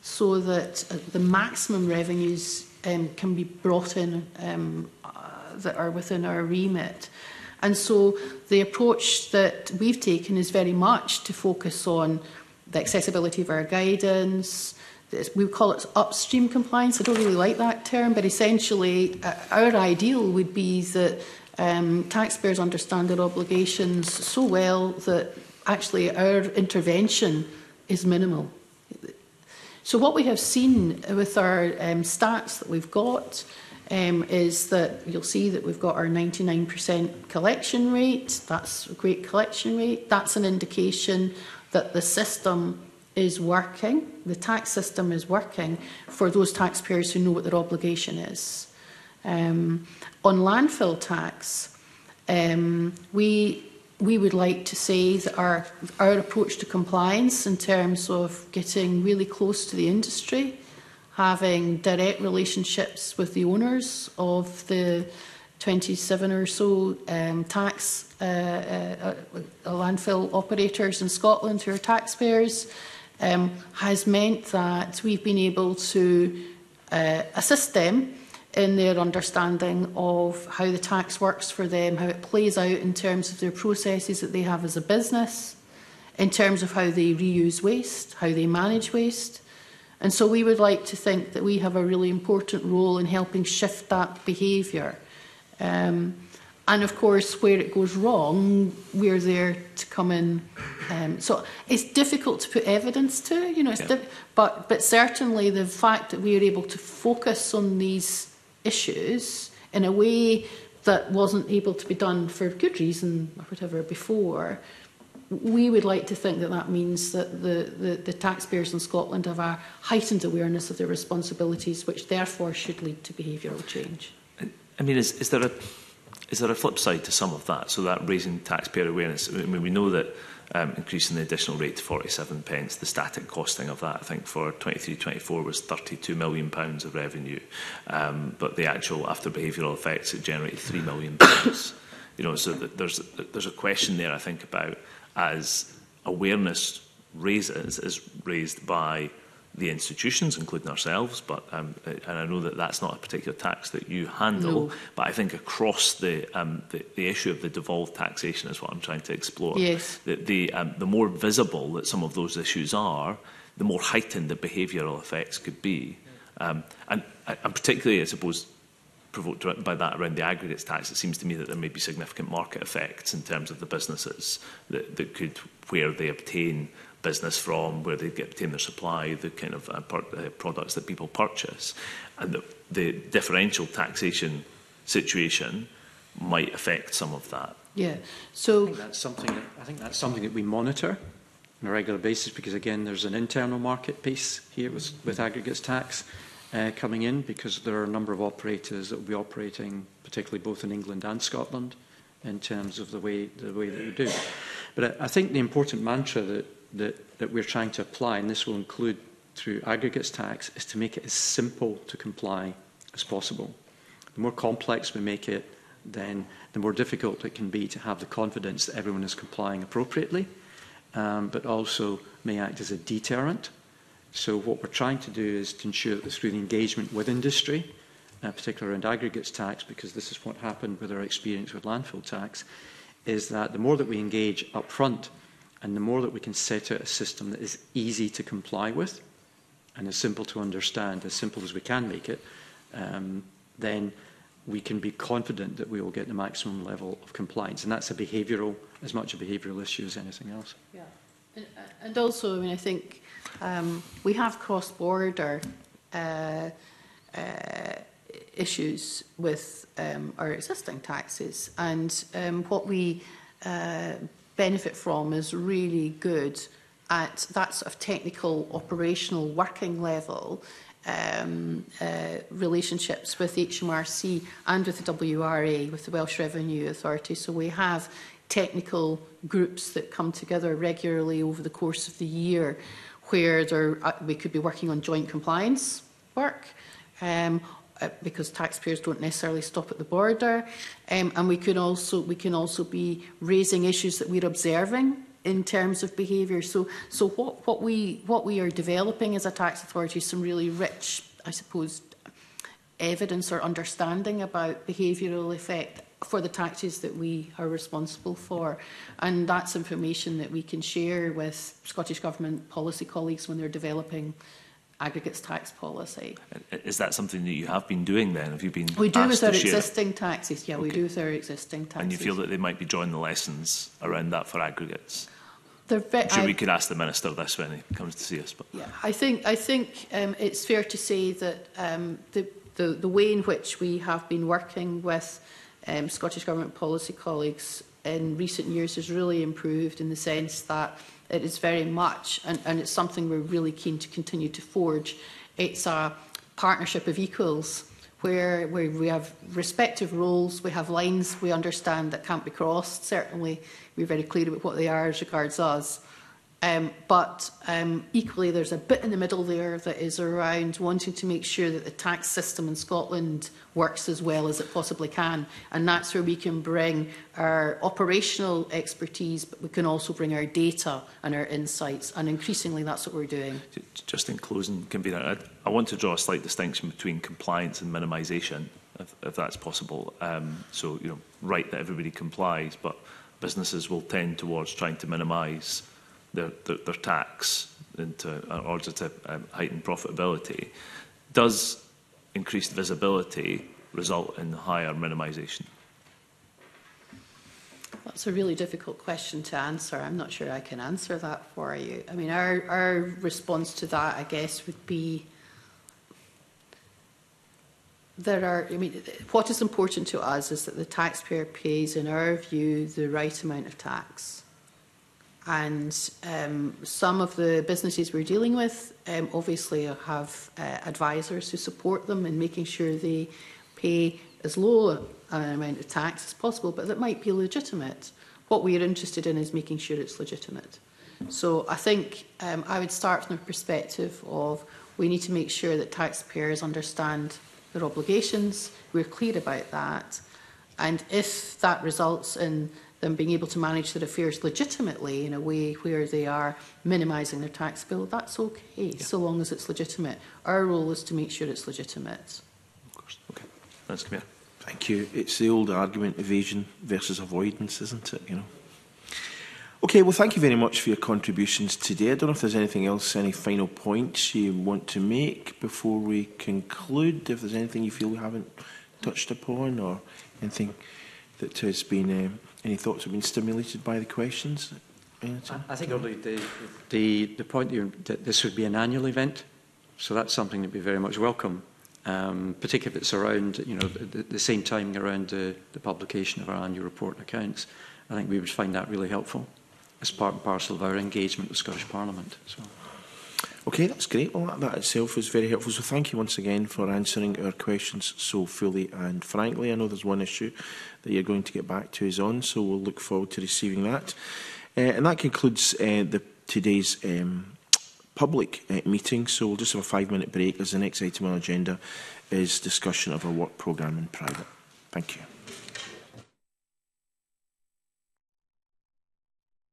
so that the maximum revenues can be brought in that are within our remit. And so the approach that we've taken is very much to focus on the accessibility of our guidance. We call it upstream compliance. I don't really like that term, but essentially our ideal would be that taxpayers understand their obligations so well that actually our intervention is minimal. So what we have seen with our stats that we've got is that you'll see that we've got our 99% collection rate. That's a great collection rate. That's an indication that the system is working, the tax system is working for those taxpayers who know what their obligation is. On landfill tax, we would like to say that our approach to compliance in terms of getting really close to the industry, having direct relationships with the owners of the 27 or so landfill operators in Scotland who are taxpayers, has meant that we've been able to assist them in their understanding of how the tax works for them, how it plays out in terms of their processes that they have as a business, in terms of how they reuse waste, how they manage waste. And so we would like to think that we have a really important role in helping shift that behaviour. And of course, where it goes wrong, we're there to come in. So it's difficult to put evidence to, you know, but certainly the fact that we are able to focus on these issues in a way that wasn't able to be done for good reason or whatever before, we would like to think that that means that the taxpayers in Scotland have a heightened awareness of their responsibilities, which therefore should lead to behavioural change. I mean, is there a flip side to some of that? So that raising taxpayer awareness, I mean, we know that increasing the additional rate to 47 pence, the static costing of that, I think for 23-24 was £32 million of revenue, but the actual after behavioural effects, it generated £3 million. You know, so that there's a question there, I think, about as awareness is raised by the institutions, including ourselves, but and I know that that's not a particular tax that you handle, no. But I think across the issue of the devolved taxation is what I'm trying to explore. Yes. The more visible that some of those issues are, the more heightened the behavioural effects could be. And particularly, I suppose, provoked by that around the aggregates tax, it seems to me that there may be significant market effects in terms of the businesses that could, where they obtain business from, where they obtain their supply, the kind of products that people purchase, and the differential taxation situation might affect some of that. Yeah, so I think that's something that we monitor on a regular basis, because again, there's an internal market piece here with aggregates tax coming in, because there are a number of operators that will be operating, particularly both in England and Scotland, in terms of the way that we do. But I think the important mantra that we're trying to apply, and this will include through aggregates tax, is to make it as simple to comply as possible. The more complex we make it, then the more difficult it can be to have the confidence that everyone is complying appropriately, but also may act as a deterrent. So what we're trying to do is to ensure that through the engagement with industry, particularly around aggregates tax, because this is what happened with our experience with landfill tax, is that the more that we engage up front, and the more that we can set out a system that is easy to comply with and as simple to understand, as simple as we can make it, then we can be confident that we will get the maximum level of compliance. And that's as much a behavioural issue as anything else. Yeah, and also, I mean, I think we have cross-border issues with our existing taxes, and what we benefit from is really good at that sort of technical, operational, working level relationships with HMRC and with the WRA, with the Welsh Revenue Authority. So we have technical groups that come together regularly over the course of the year, where we could be working on joint compliance work, because taxpayers don't necessarily stop at the border, and we can also be raising issues that we're observing in terms of behaviour. So what we are developing as a tax authority is some really rich, I suppose, evidence or understanding about behavioural effect for the taxes that we are responsible for. And that's information that we can share with Scottish Government policy colleagues when they're developing aggregates tax policy. Is that something that you have been doing then? Have you been We do asked with our to share existing taxes, yeah, Okay. we do with our existing taxes. And you feel that they might be drawing the lessons around that for aggregates? I'm sure we could ask the Minister this when he comes to see us. But yeah, I think it's fair to say that the way in which we have been working with Scottish Government policy colleagues in recent years has really improved in the sense that it is very much, and it's something we're really keen to continue to forge, it's a partnership of equals where we have respective roles, we have lines we understand that can't be crossed. Certainly we're very clear about what they are as regards us. But equally, there's a bit in the middle there that is around wanting to make sure that the tax system in Scotland works as well as it possibly can. And that's where we can bring our operational expertise, but we can also bring our data and our insights. And increasingly, that's what we're doing. just in closing, Convener, I want to draw a slight distinction between compliance and minimisation, if that's possible. So, right that everybody complies, but businesses will tend towards trying to minimise their tax in order to heighten profitability. Does increased visibility result in higher minimisation? That's a really difficult question to answer. I'm not sure I can answer that for you. I mean, our response to that, I guess, would be what is important to us is that the taxpayer pays, in our view, the right amount of tax. And some of the businesses we're dealing with obviously have advisors who support them in making sure they pay as low an amount of tax as possible, but that might be legitimate. What we are interested in is making sure it's legitimate. So I think I would start from the perspective of we need to make sure that taxpayers understand their obligations, we're clear about that, and if that results in them being able to manage their affairs legitimately in a way where they are minimising their tax bill, that's okay, so long as it's legitimate. Our role is to make sure it's legitimate. Of course. Okay. Thanks, Convener. Thank you. It's the old argument, evasion versus avoidance, isn't it? Okay, well, thank you very much for your contributions today. I don't know if there's anything else, any final points you want to make before we conclude, if there's anything you feel we haven't touched upon or anything that has been, any thoughts have been stimulated by the questions? I think only the point that this would be an annual event, so that's something that would be very much welcome, particularly if it's around, the same timing around the publication of our annual report and accounts. I think we would find that really helpful as part and parcel of our engagement with Scottish Parliament. So. Okay, that's great. Well, that itself is very helpful. So thank you once again for answering our questions so fully and frankly. I know there's one issue that you're going to get back to us on, so we'll look forward to receiving that. And that concludes today's public meeting. So we'll just have a 5-minute break as the next item on the agenda is discussion of our work programme in private. Thank you.